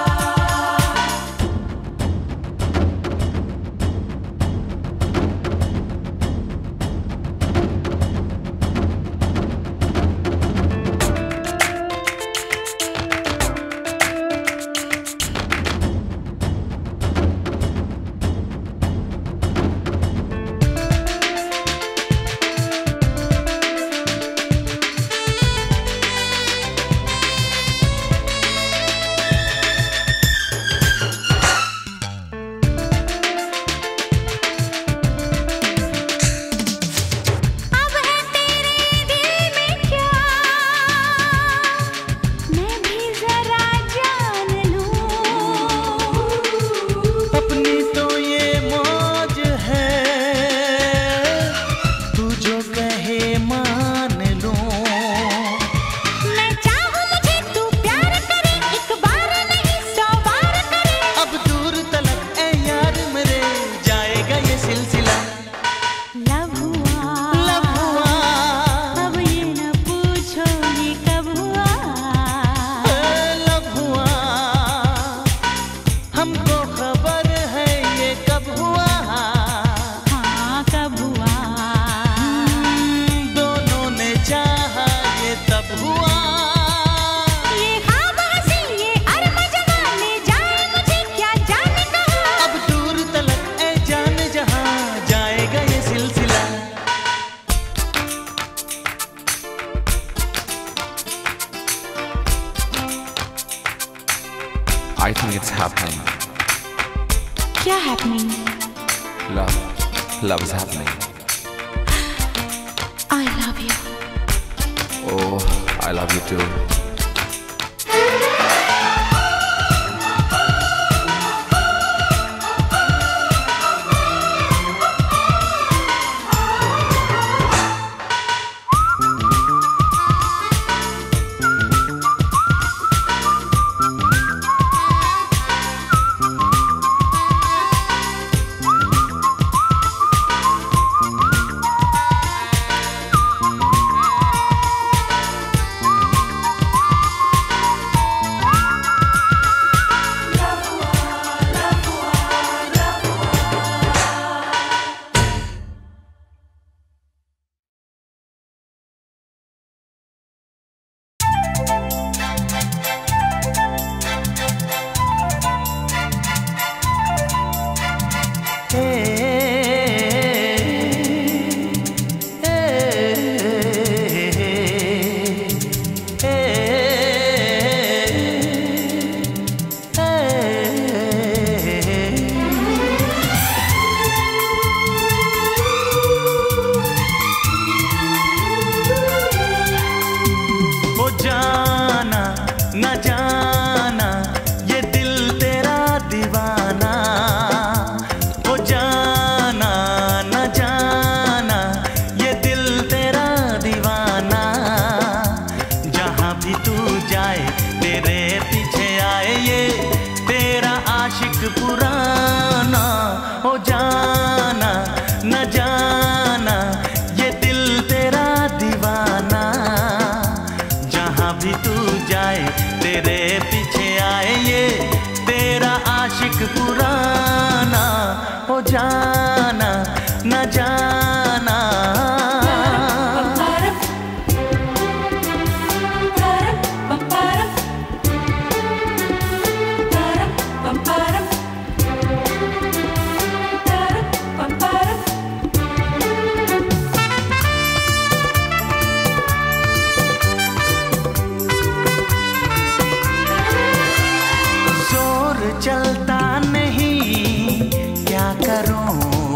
अब है तेरे दिल में क्या, मैं भी जरा जान लूं। अपनी तो ये मौज है, तू जो कहे मान लूं। मैं चाहूं मुझे तू प्यार करे, एक बार नहीं सौ बार करे। अब दूर तलक ए यार मेरे जाएगा ये सिलसिला। लव हुआ, लब हुआ, अब ये न पूछो ये कब हुआ, ए, लब हुआ, हमको खबर है ये कब हुआ। हाँ कब हुआ, दोनों ने चाहा ये तब हुआ। ये ख्वाब हंसी ये अरम जवां ले जाए मुझे क्या जाने कहाँ। अब दूर तलक ए जान जहां जाएगा ये सिलसिला। I think it's happening. क्या happening? Love. Love is happening. I love you. Oh, I love you too. न जाना ये दिल तेरा दीवाना, ओ जाना न जाना ये दिल तेरा दीवाना। जहाँ भी तू जाए तेरे पीछे आए ये तेरा आशिक पुराना, ओ जाना न जाना ये दिल तेरा दीवाना। जहाँ भी तू जाए तेरे पीछे आए ये तेरा आशिक पुराना, ओ जाना न जाना। जोर चलता नहीं क्या करूं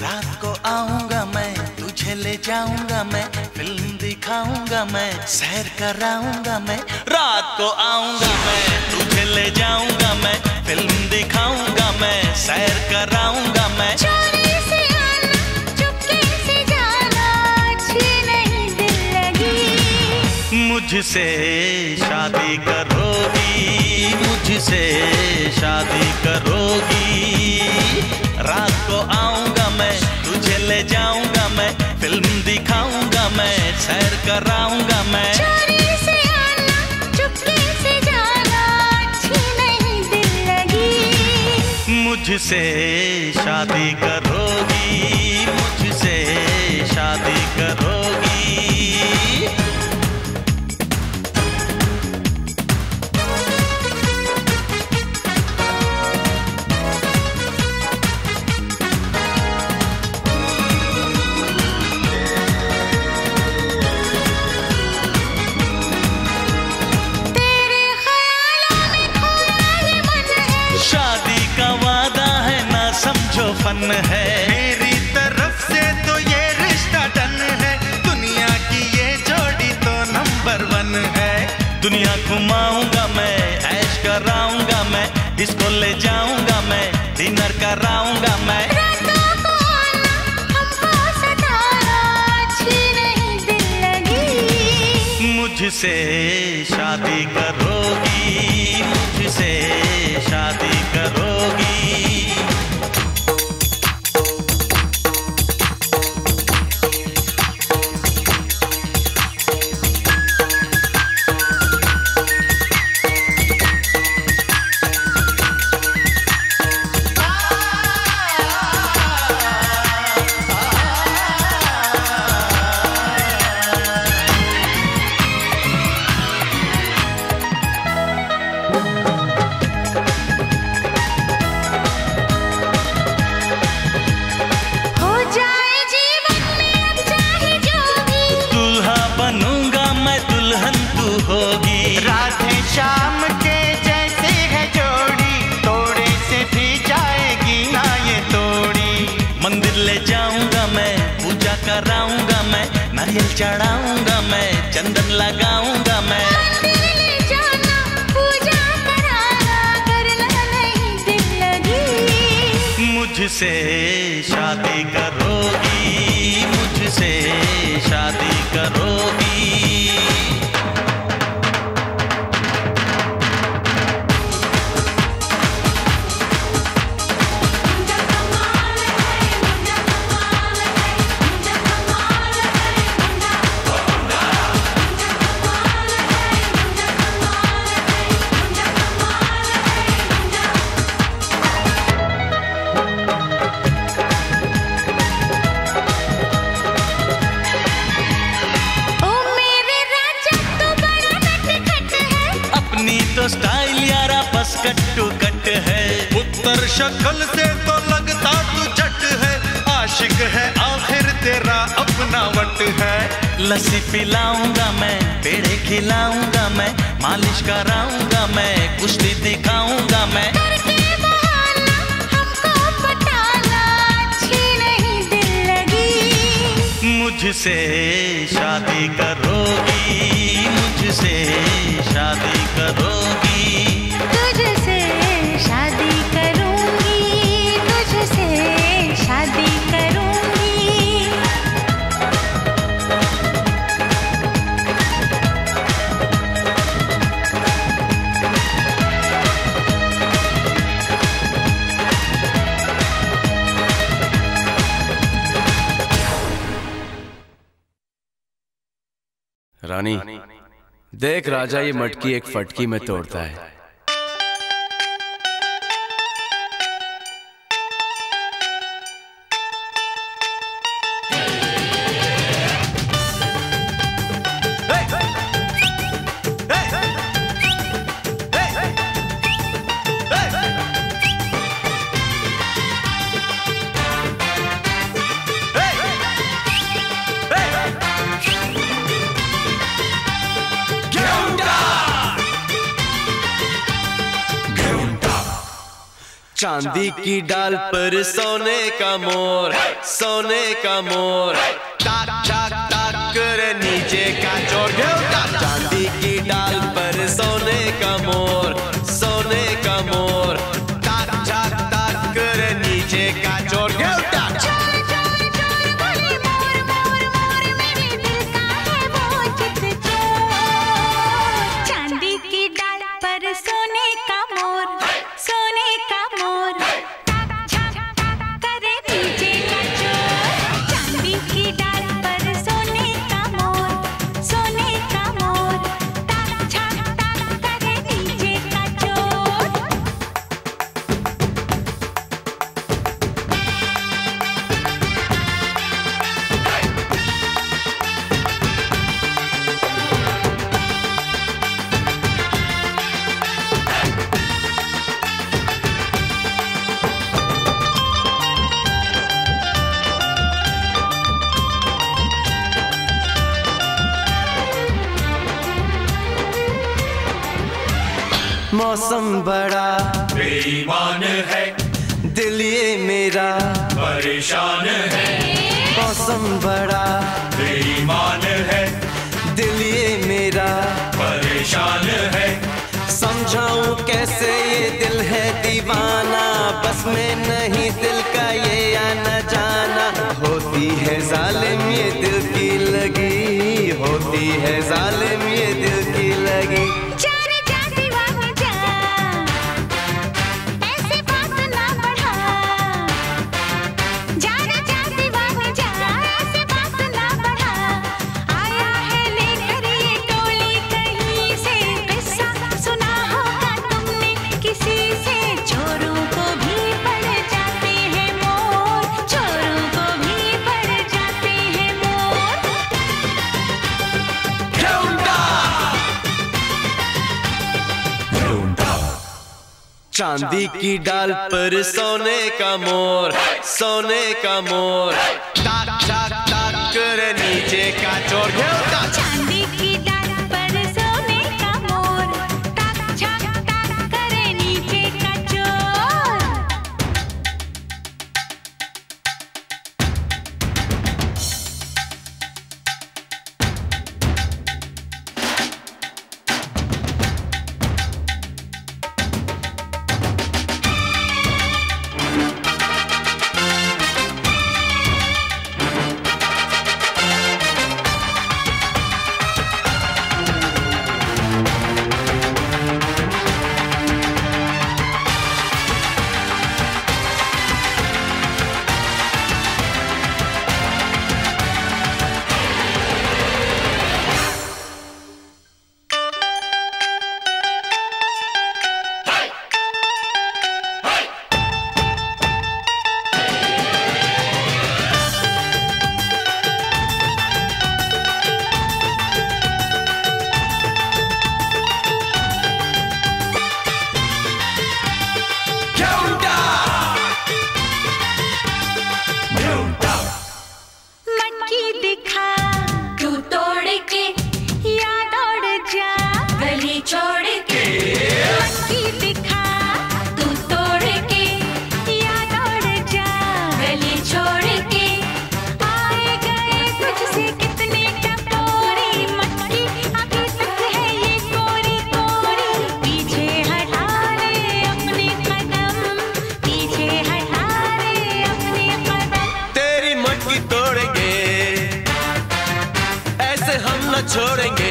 रात को आऊंगा मैं, तुझे ले जाऊंगा मैं, फिल्म दिखाऊंगा मैं, सैर कराऊंगा मैं। रात को आऊंगा मैं, तुझे ले जाऊंगा मैं, फिल्म दिखाऊंगा मैं, सैर कराऊंगा मैं। चोरी से आना, चुपके से जाना, अच्छी नहीं दिल लगी। मुझसे शादी करोगी, मुझसे शादी करोगी। रात को आऊंगा मैं, तुझे ले जाऊंगा मैं, फिल्म दिखाऊंगा मैं, सैर कराऊंगा मैं। चोरी से आना, चुपके से जाना, अच्छी नहीं दिल लगी। मुझसे शादी करोगी, मुझसे शादी करोगी। फन है मेरी तरफ से तो ये रिश्ता डन है, दुनिया की ये जोड़ी तो नंबर वन है। दुनिया घुमाऊंगा मैं, ऐश कराऊंगा मैं, डिस्को ले जाऊंगा मैं, डिनर कराऊंगा मैं। रातों को आना, हमको सताना, अच्छी नहीं दिल लगी। मुझसे शादी करोगी, मुझसे शादी करोगी। शाम के जैसे है जोड़ी, तोड़े से भी जाएगी ना ये तोड़ी। मंदिर ले जाऊंगा मैं, पूजा कराऊंगा मैं, नारियल चढ़ाऊंगा मैं, चंदन लगाऊंगा मैं। मंदिर ले जाना, पूजा कराना, करना नहीं दिल लगी। मुझसे शादी करोगी, मुझसे शादी करोगी। तो स्टाइल यारा बस कट्टू कट है, उत्तर शक्ल से तो लगता तू जट है। आशिक है आखिर तेरा अपना वट है। लस्सी पिलाऊंगा मैं, पेड़े खिलाऊंगा मैं, मालिश कराऊंगा मैं, कुश्ती दिखाऊंगा मैं। करके बहाना, हमको पटाना, अच्छी नहीं दिल लगी। मुझसे शादी करोगी, मुझसे शादी करोगी। तुझसे शादी करूंगी, तुझसे शादी करूंगी। रानी, देख राजा ये मटकी एक फटकी में तोड़ता है। चांदी की डाल पर सोने का मोर, सोने का मोर, टाक टाक टाक करे नीचे का चोर। चांदी की डाल पर सोने का मोर, सोने का मोर, टाक टाक टाक करे नीचे का चोर। चांदी की डाल पर सोने का मोर, सोने का मोर, टाक टाक टाक करे नीचे का चोर। चांदी की डाल पर सोने का मोर, सोने का मोर, टाक टाक टाक करे नीचे का चोर। मौसम बड़ा बेईमान है, दिल ये मेरा परेशान है। मौसम बड़ा बेईमान है, दिल ये मेरा परेशान है। समझाऊं कैसे ये दिल है दीवाना, बस में नहीं दिल का ये आना जाना। होती है जालिम ये दिल की लगी, होती है जालिम ये दिल की लगी। चांदी की डाल पर सोने का मोर, सोने का मोर, टाक टाक टाक करे नीचे का चोर। चांदी की डाल पर सोने का मोर, टाक टाक टाक करे नीचे का चोर। मटकी दिखा तू तोड़ के याद उड़ जा, गली छोड़ के, मटकी दिखा तू तोड़ के याद उड़ जा। गली छोड़ के, आए गए तुझसे कितने टपोरी, मटकी अभी तक है ये कोरी कोरी। पीछे हटा रे अपने कदम, पीछे हटा रे अपने कदम। तेरी मटकी तोड़ेंगे ऐसे हम न छोड़ेंगे,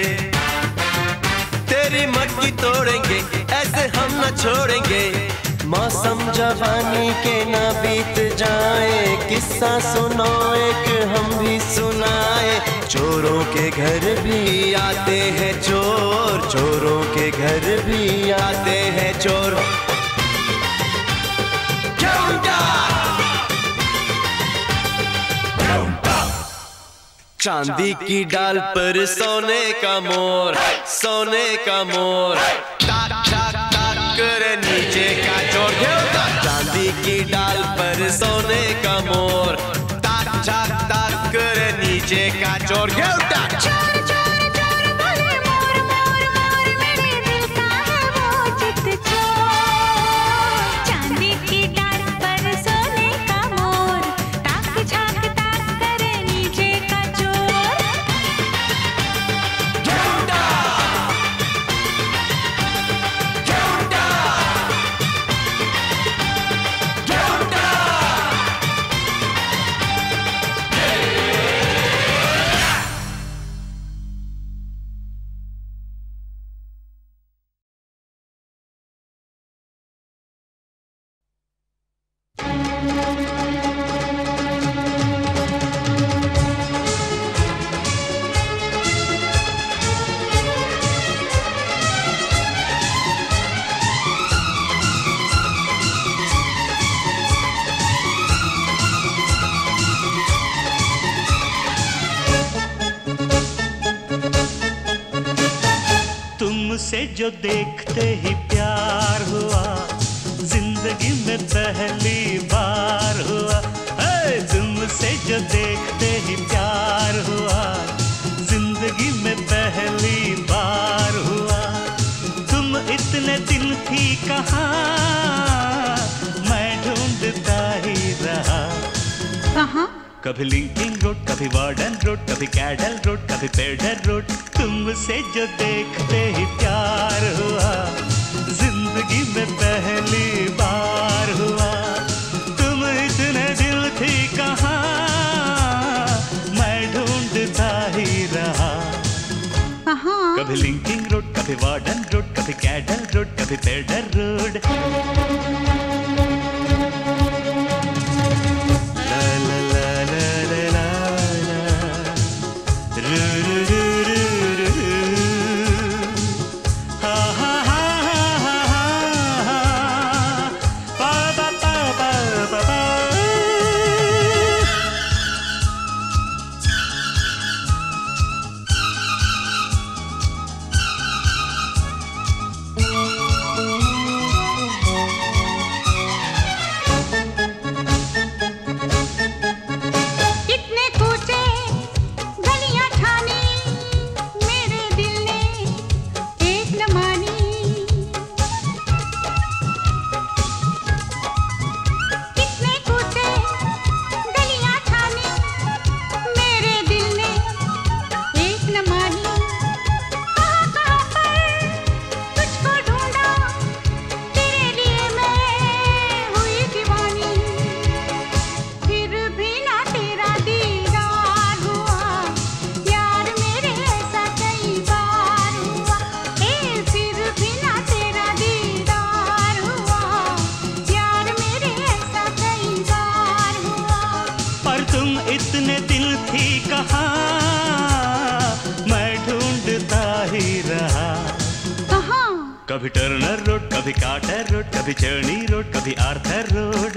तेरी मटकी तोड़ेंगे ऐसे हम न छोड़ेंगे। मौसम जवानी के ना बीत जाए, किस्सा सुनो एक हम भी सुनाए। चोरों के घर भी आते हैं चोर, चोरों के घर भी आते हैं चोर। चांदी की डाल पर सोने का मोर, सोने का मोर, टाक टाक टाक करे नीचे का चोर। चांदी की डाल पर सोने का मोर, टाक टाक टाक करे नीचे का चोर। चोर चोर चोर बोले मोर मोर मोर, मेरे दिल का है वो चित चोर। चांदी जो देखते ही प्यार हुआ, जिंदगी में पहली बार हुआ। हे, तुमसे जो देखते ही प्यार हुआ, जिंदगी में पहली बार हुआ। तुम इतने दिन थी कहाँ, मैं ढूंढता ही रहा। कहाँ? कभी लिंकिंग रोड, कभी वार्डन रोड, कभी कैडल रोड, कभी पेडर रोड। तुमसे जो देखते ही प्यार हुआ, जिंदगी में पहली बार हुआ। तुम इतने दिल थी कहाँ, मैं ढूंढता ही रहा। कहाँ? कभी लिंकिंग रोड, कभी वार्डन रोड, कभी कैडल रोड, कभी पेडर रोड। इतने दिल थी कहाँ, मैं ढूंढता ही रहा। कहाँ? कभी टर्नर रोड, कभी कार्टर रोड, कभी चर्नी रोड, कभी आर्थर रोड।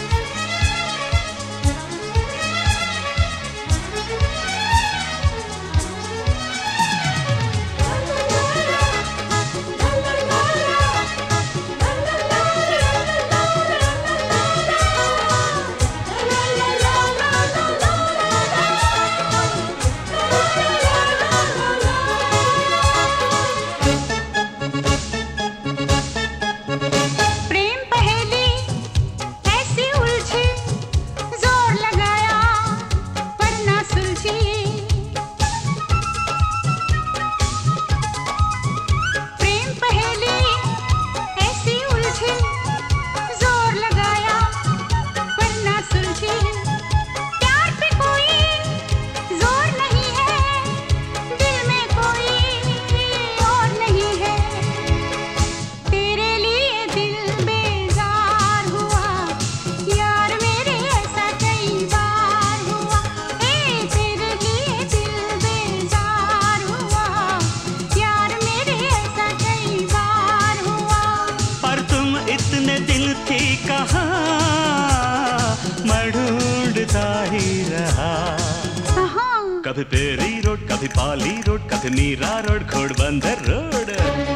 इतने दिल थी कहाँ, मैं ढूंढता ही रहा। कहाँ? कभी पेरी रोड, कभी पाली रोड, कभी मीरा रोड, घोड़बंदर रोड।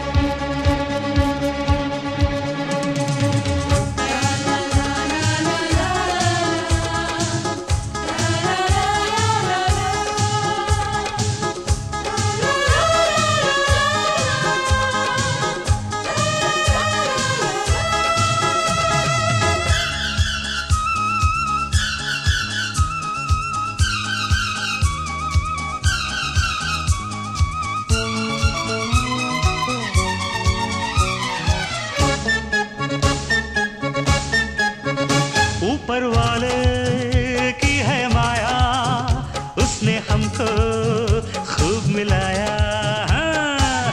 ऊपर वाले की है माया, उसने हमको खूब मिलाया। हाँ।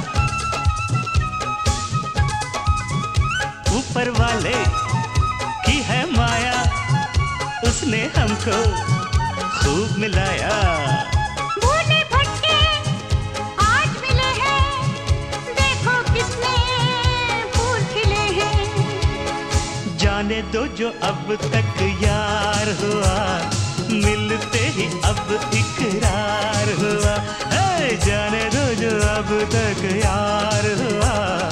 ऊपर वाले की है माया, उसने हमको खूब मिलाया। भूले भटके आज मिले हैं, देखो कितने फूल खिले हैं। जाने दो जो अब तक यार हुआ, मिलते ही अब इकरार हुआ। है जाने दो जो अब तक यार हुआ,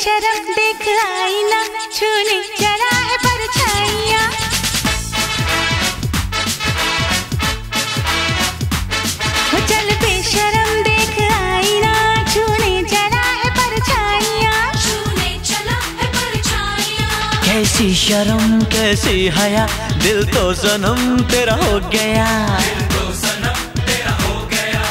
बेशरम देख आईना छूने जरा है परछाइयाँ। हो चल बेशरम देख आईना छूने जरा है परछाइयाँ। छूने चला है परछाइयाँ। कैसी शर्म कैसी हया दिल तो सनम तेरा हो गया। दिल तो सनम तेरा हो गया।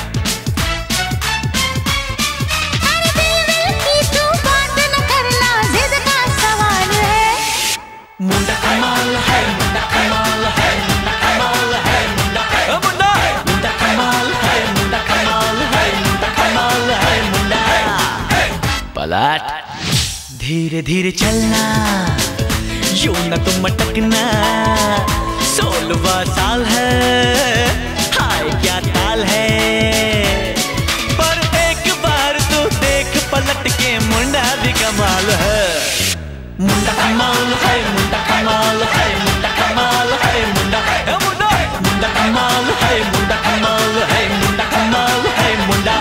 अरे दिल दिल की तू बात न करना जिद का सवाल है। मुंडा कमाल है मुंडा कमाल है मुंडा कमाल है मुंडा है मुंडा मुंडा कमाल है मुंडा कमाल है मुंडा कमाल है मुंडा। पलट धीरे धीरे चलना यूं न तुम मटकना। सोलवा साल है हाय क्या ताल है। पर एक बार तू देख पलट के मुंडा भी कमाल है। मुंडा कमाल है मुंडा कमाल है मुंडा कमाल है मुंडा है मुंडा मुंडा कमाल है मुंडा कमाल है मुंडा कमाल है मुंडा।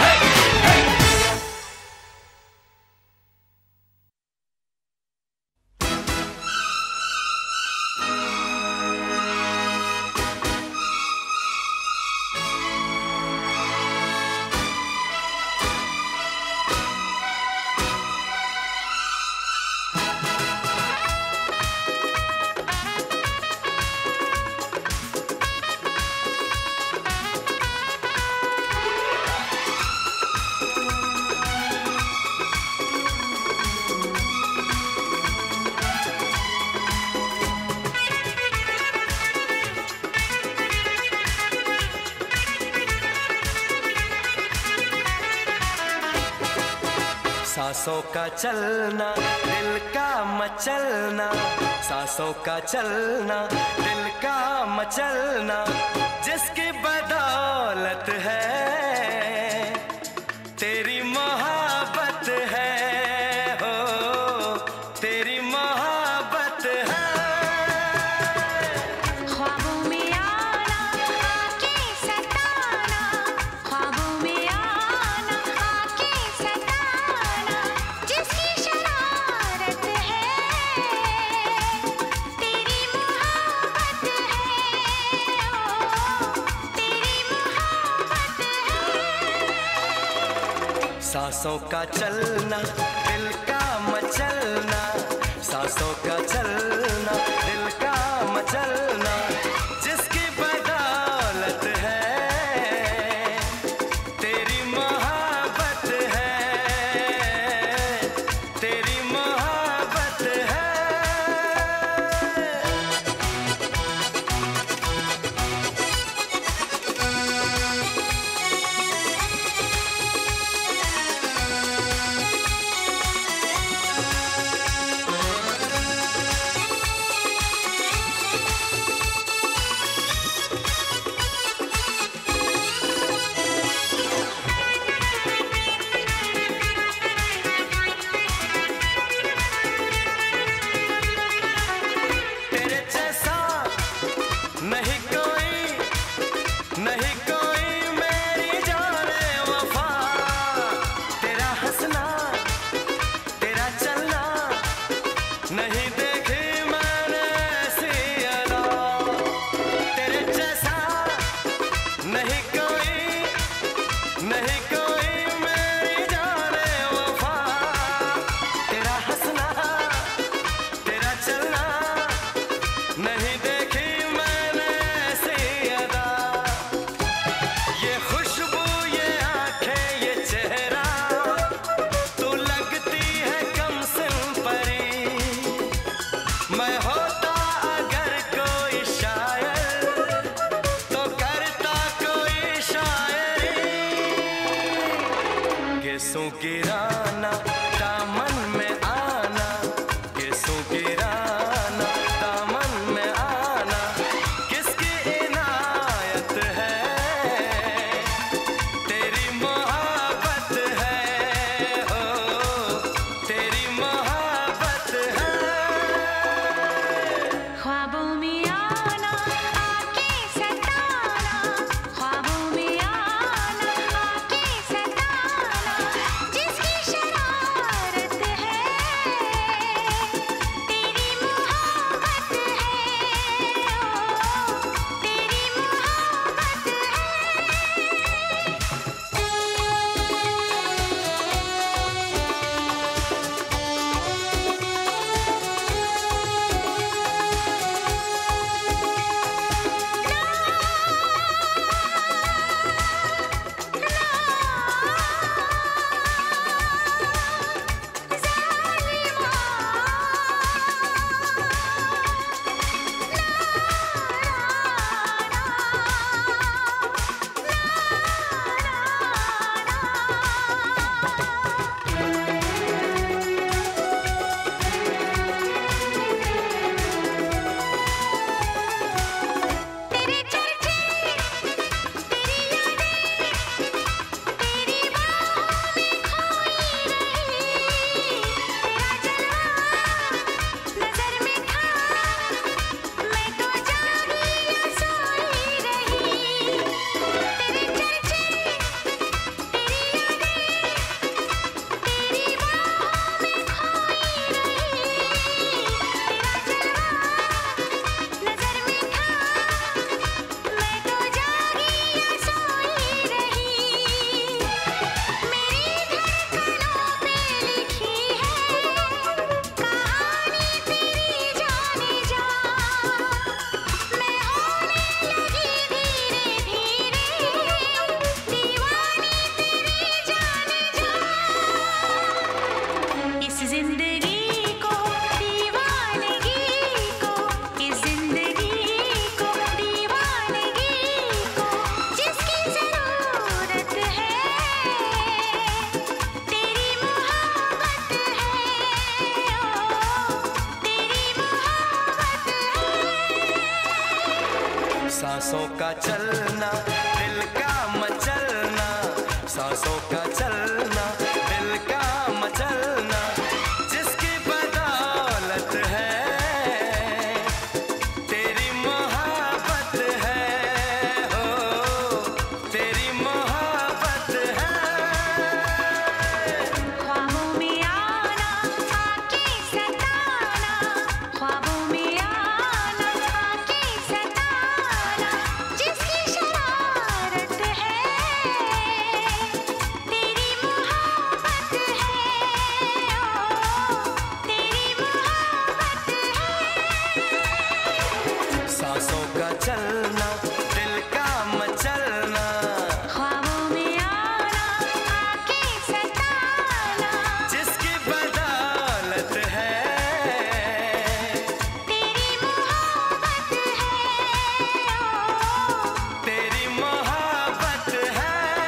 सांसों का चलना दिल का मचलना। सांसों का चलना दिल का मचलना। जिसकी बदौलत है तेरी मोहब्बत है हो तेरी मोहब्बत है। ख्वाबों में आना आके सताना। ख्वाबों में आना आके सताना। जिसकी शरारत है तेरी मोहब्बत है ओ तेरी मोहब्बत है। सांसों का चलना दिल का मचलना। सांसों का चलना दिल का मचलना। जिसकी बदौलत है तेरी मोहब्बत है तेरी मोहब्बत है। तेरे जैसा नहीं कोई नहीं कोई मेरी जाने वफा। तेरा हंसना तेरा चलना नहीं देखी मैंने ऐसी अदा। तेरे जैसा नहीं कोई नहीं कोई मेरी जाने वफा। तेरा हंसना तेरा चलना नहीं देखी मैंने ऐसी अदा। ये खुशबू ये आंखें ये चेहरा तू लगती है कम सिम परी। मैं होता अगर कोई शायर तो करता कोई शायरी। गेसों गिराना दामन में आना। गेसों गिराना दामन में आना। किसकी इनायत है तेरी मोहब्बत है हो तेरी मोहब्बत है। ख्वाबों में आना आके सताना। ख्वाबों में आना आके सताना। जिसकी शरारत इस जिंदगी को दीवानगी को, इस जिंदगी को दीवानगी को, जिसकी जरूरत है तेरी मोहब्बत है, ओ तेरी मोहब्बत है। सांसों का चलना दिल का मचलना, सांसों का चलना दिल का मचलना, जिसकी बदौलत है तेरी मोहब्बत है, हो तेरी मोहब्बत है। ख्वाबों में आना आके सताना, ख्वाबों में आना आके सताना, जिसकी शरारत है तेरी मोहब्बत है, ओ तेरी मोहब्बत है। सांसों का चलना दिल का मचलना, ख्वाबों में आना आके सताना, जिसकी बदौलत है तेरी मोहब्बत है, ओ तेरी मोहब्बत है।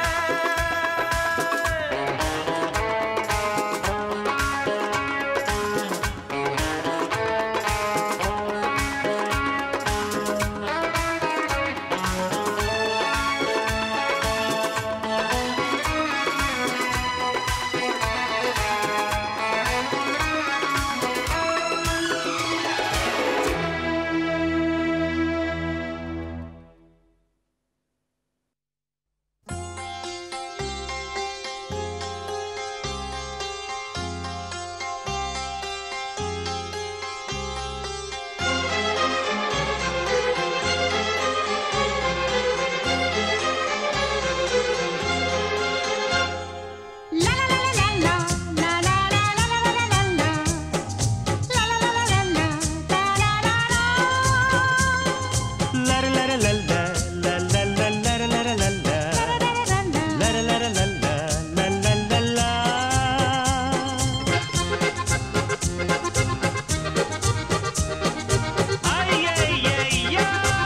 ला ला ला ला ला ला ला ला ला ला ला ला ला ला ला ला ला ला लर लर लल ला ला ला ला लर लर लल ला लर लर लल ला ला ला ला ला। आई आई आई या।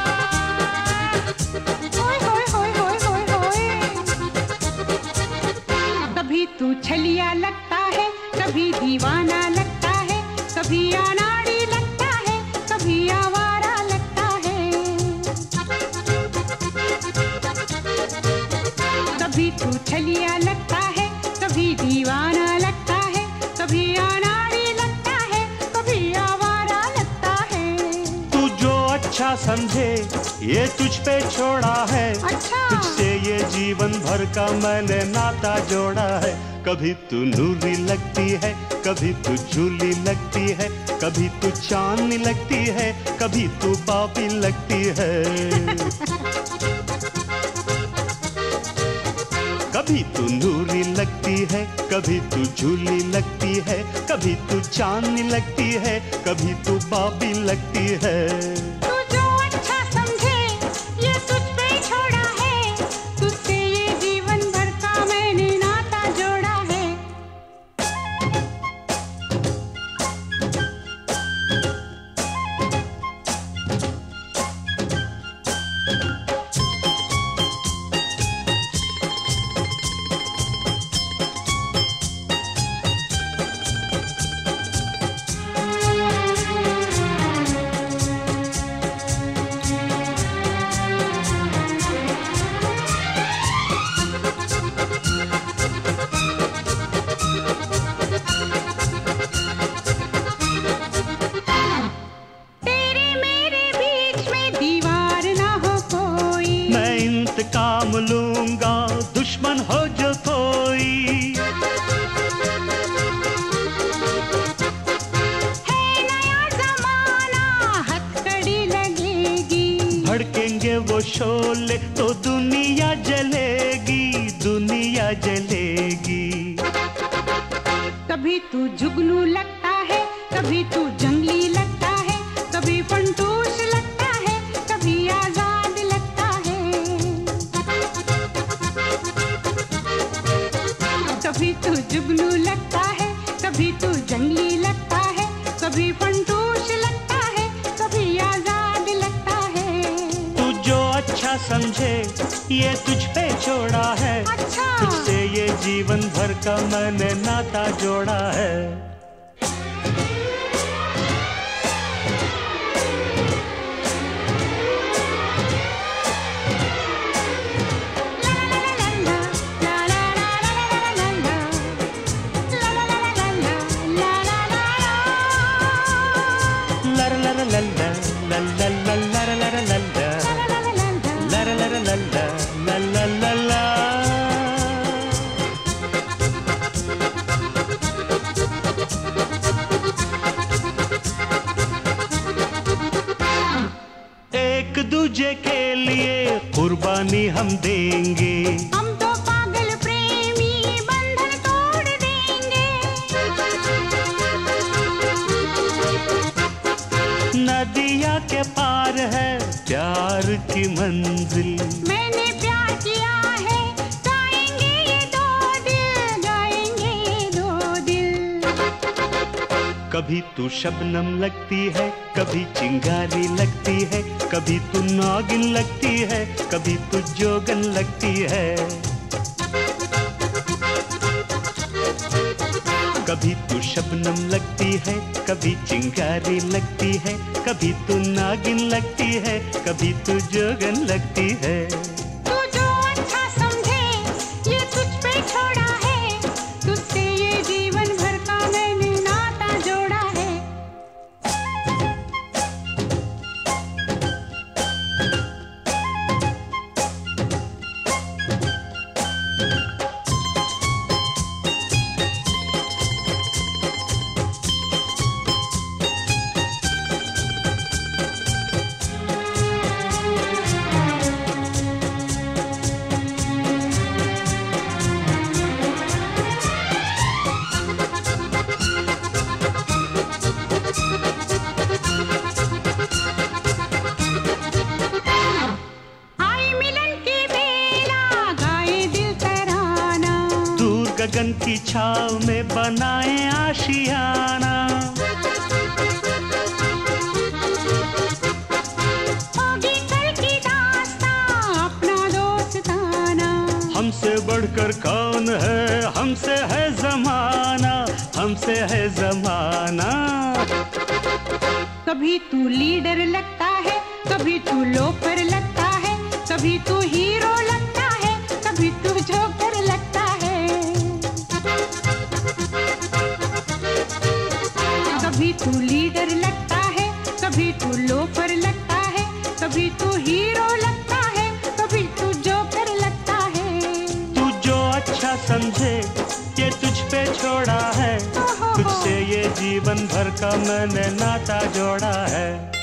होय होय होय होय होय होय। कभी तू छलिया लगता है, कभी दीवाना लगता है, कभी अनाड़ी लगता है, कभी आवारा लगता है। कभी तू छलिया लगता है, कभी दीवाना लगता है, कभी अनाड़ी लगता है, कभी आवारा लगता है। तू जो अच्छा समझे ये तुझ पे छोड़ा है, अच्छा। तुझसे ये जीवन भर का मैंने नाता जोड़ा है। कभी तू नूरी लगती है, कभी तू झूली लगती है, कभी तू चांदनी लगती है, कभी तू पापी लगती है। कभी तू नूरी लगती है, कभी तू झूली लगती है, कभी तू चांदनी लगती है, कभी तू बाबी लगती है। तू जो अच्छा समझे ये तुझ पे छोड़ा है, तुझसे ये जीवन भर का मैंने नाता जोड़ा है। तेरे मेरे बीच में दीवार ना हो कोई, मैं इंतकाम लूंगा दुश्मन हो जो कोई। है नया जमाना हथकड़ी लगेगी, भड़केंगे वो शोले तो दुनिया जलेगी, दुनिया जलेगी। कभी तू जुगनू लगता है, कभी तू जंगली लगता है, कभी फंटूश लगता है, कभी आजाद लगता है। कभी तू जुगनू लगता है, कभी तू जंगली ये तुझ पे छोड़ा है। अच्छा। तुझसे ये जीवन भर का मैंने नाता जोड़ा है। एक दूजे के लिए कुर्बानी हम देंगे। हम तो पागल प्रेमी बंधन तोड़ देंगे। नदिया के पार है प्यार की मंजिल। मैंने प्यार किया है, गाएंगे ये दो दिल, गाएंगे ये दो दिल। कभी तू शबनम लगती है, कभी चिंगारी लगती है, कभी तू नागिन लगती है, कभी तू जोगन लगती है। कभी तू शबनम लगती है, कभी चिंगारी लगती है, कभी तू नागिन लगती है, कभी तू जोगन लगती है। तू जो अच्छा समझे ये तुझ पे छोड़ा है, तुझसे ये जीवन भर का मैंने नाता जोड़ा है। आई मिलन की बेला, गाए दिल तराना। दूर गगन की छाव में बनाए आशियाना। होगी कल की दास्तां अपना दोस्ताना। हमसे बढ़कर कौन है, हमसे है जमाना, हमसे है जमाना। कभी तू लीडर लगता है, कभी तू लोफर लगता है, कभी तू हीरो लगता है, कभी तू जोकर लगता है। कभी तू लीडर लगता है, कभी तू लोफर लगता है, कभी तू हीरो लगता है, कभी तू जोकर लगता है। तू जो अच्छा समझे ये तुझ पे छोड़ा है। तुझसे ये जीवन भर का मैंने नाता जोड़ा है।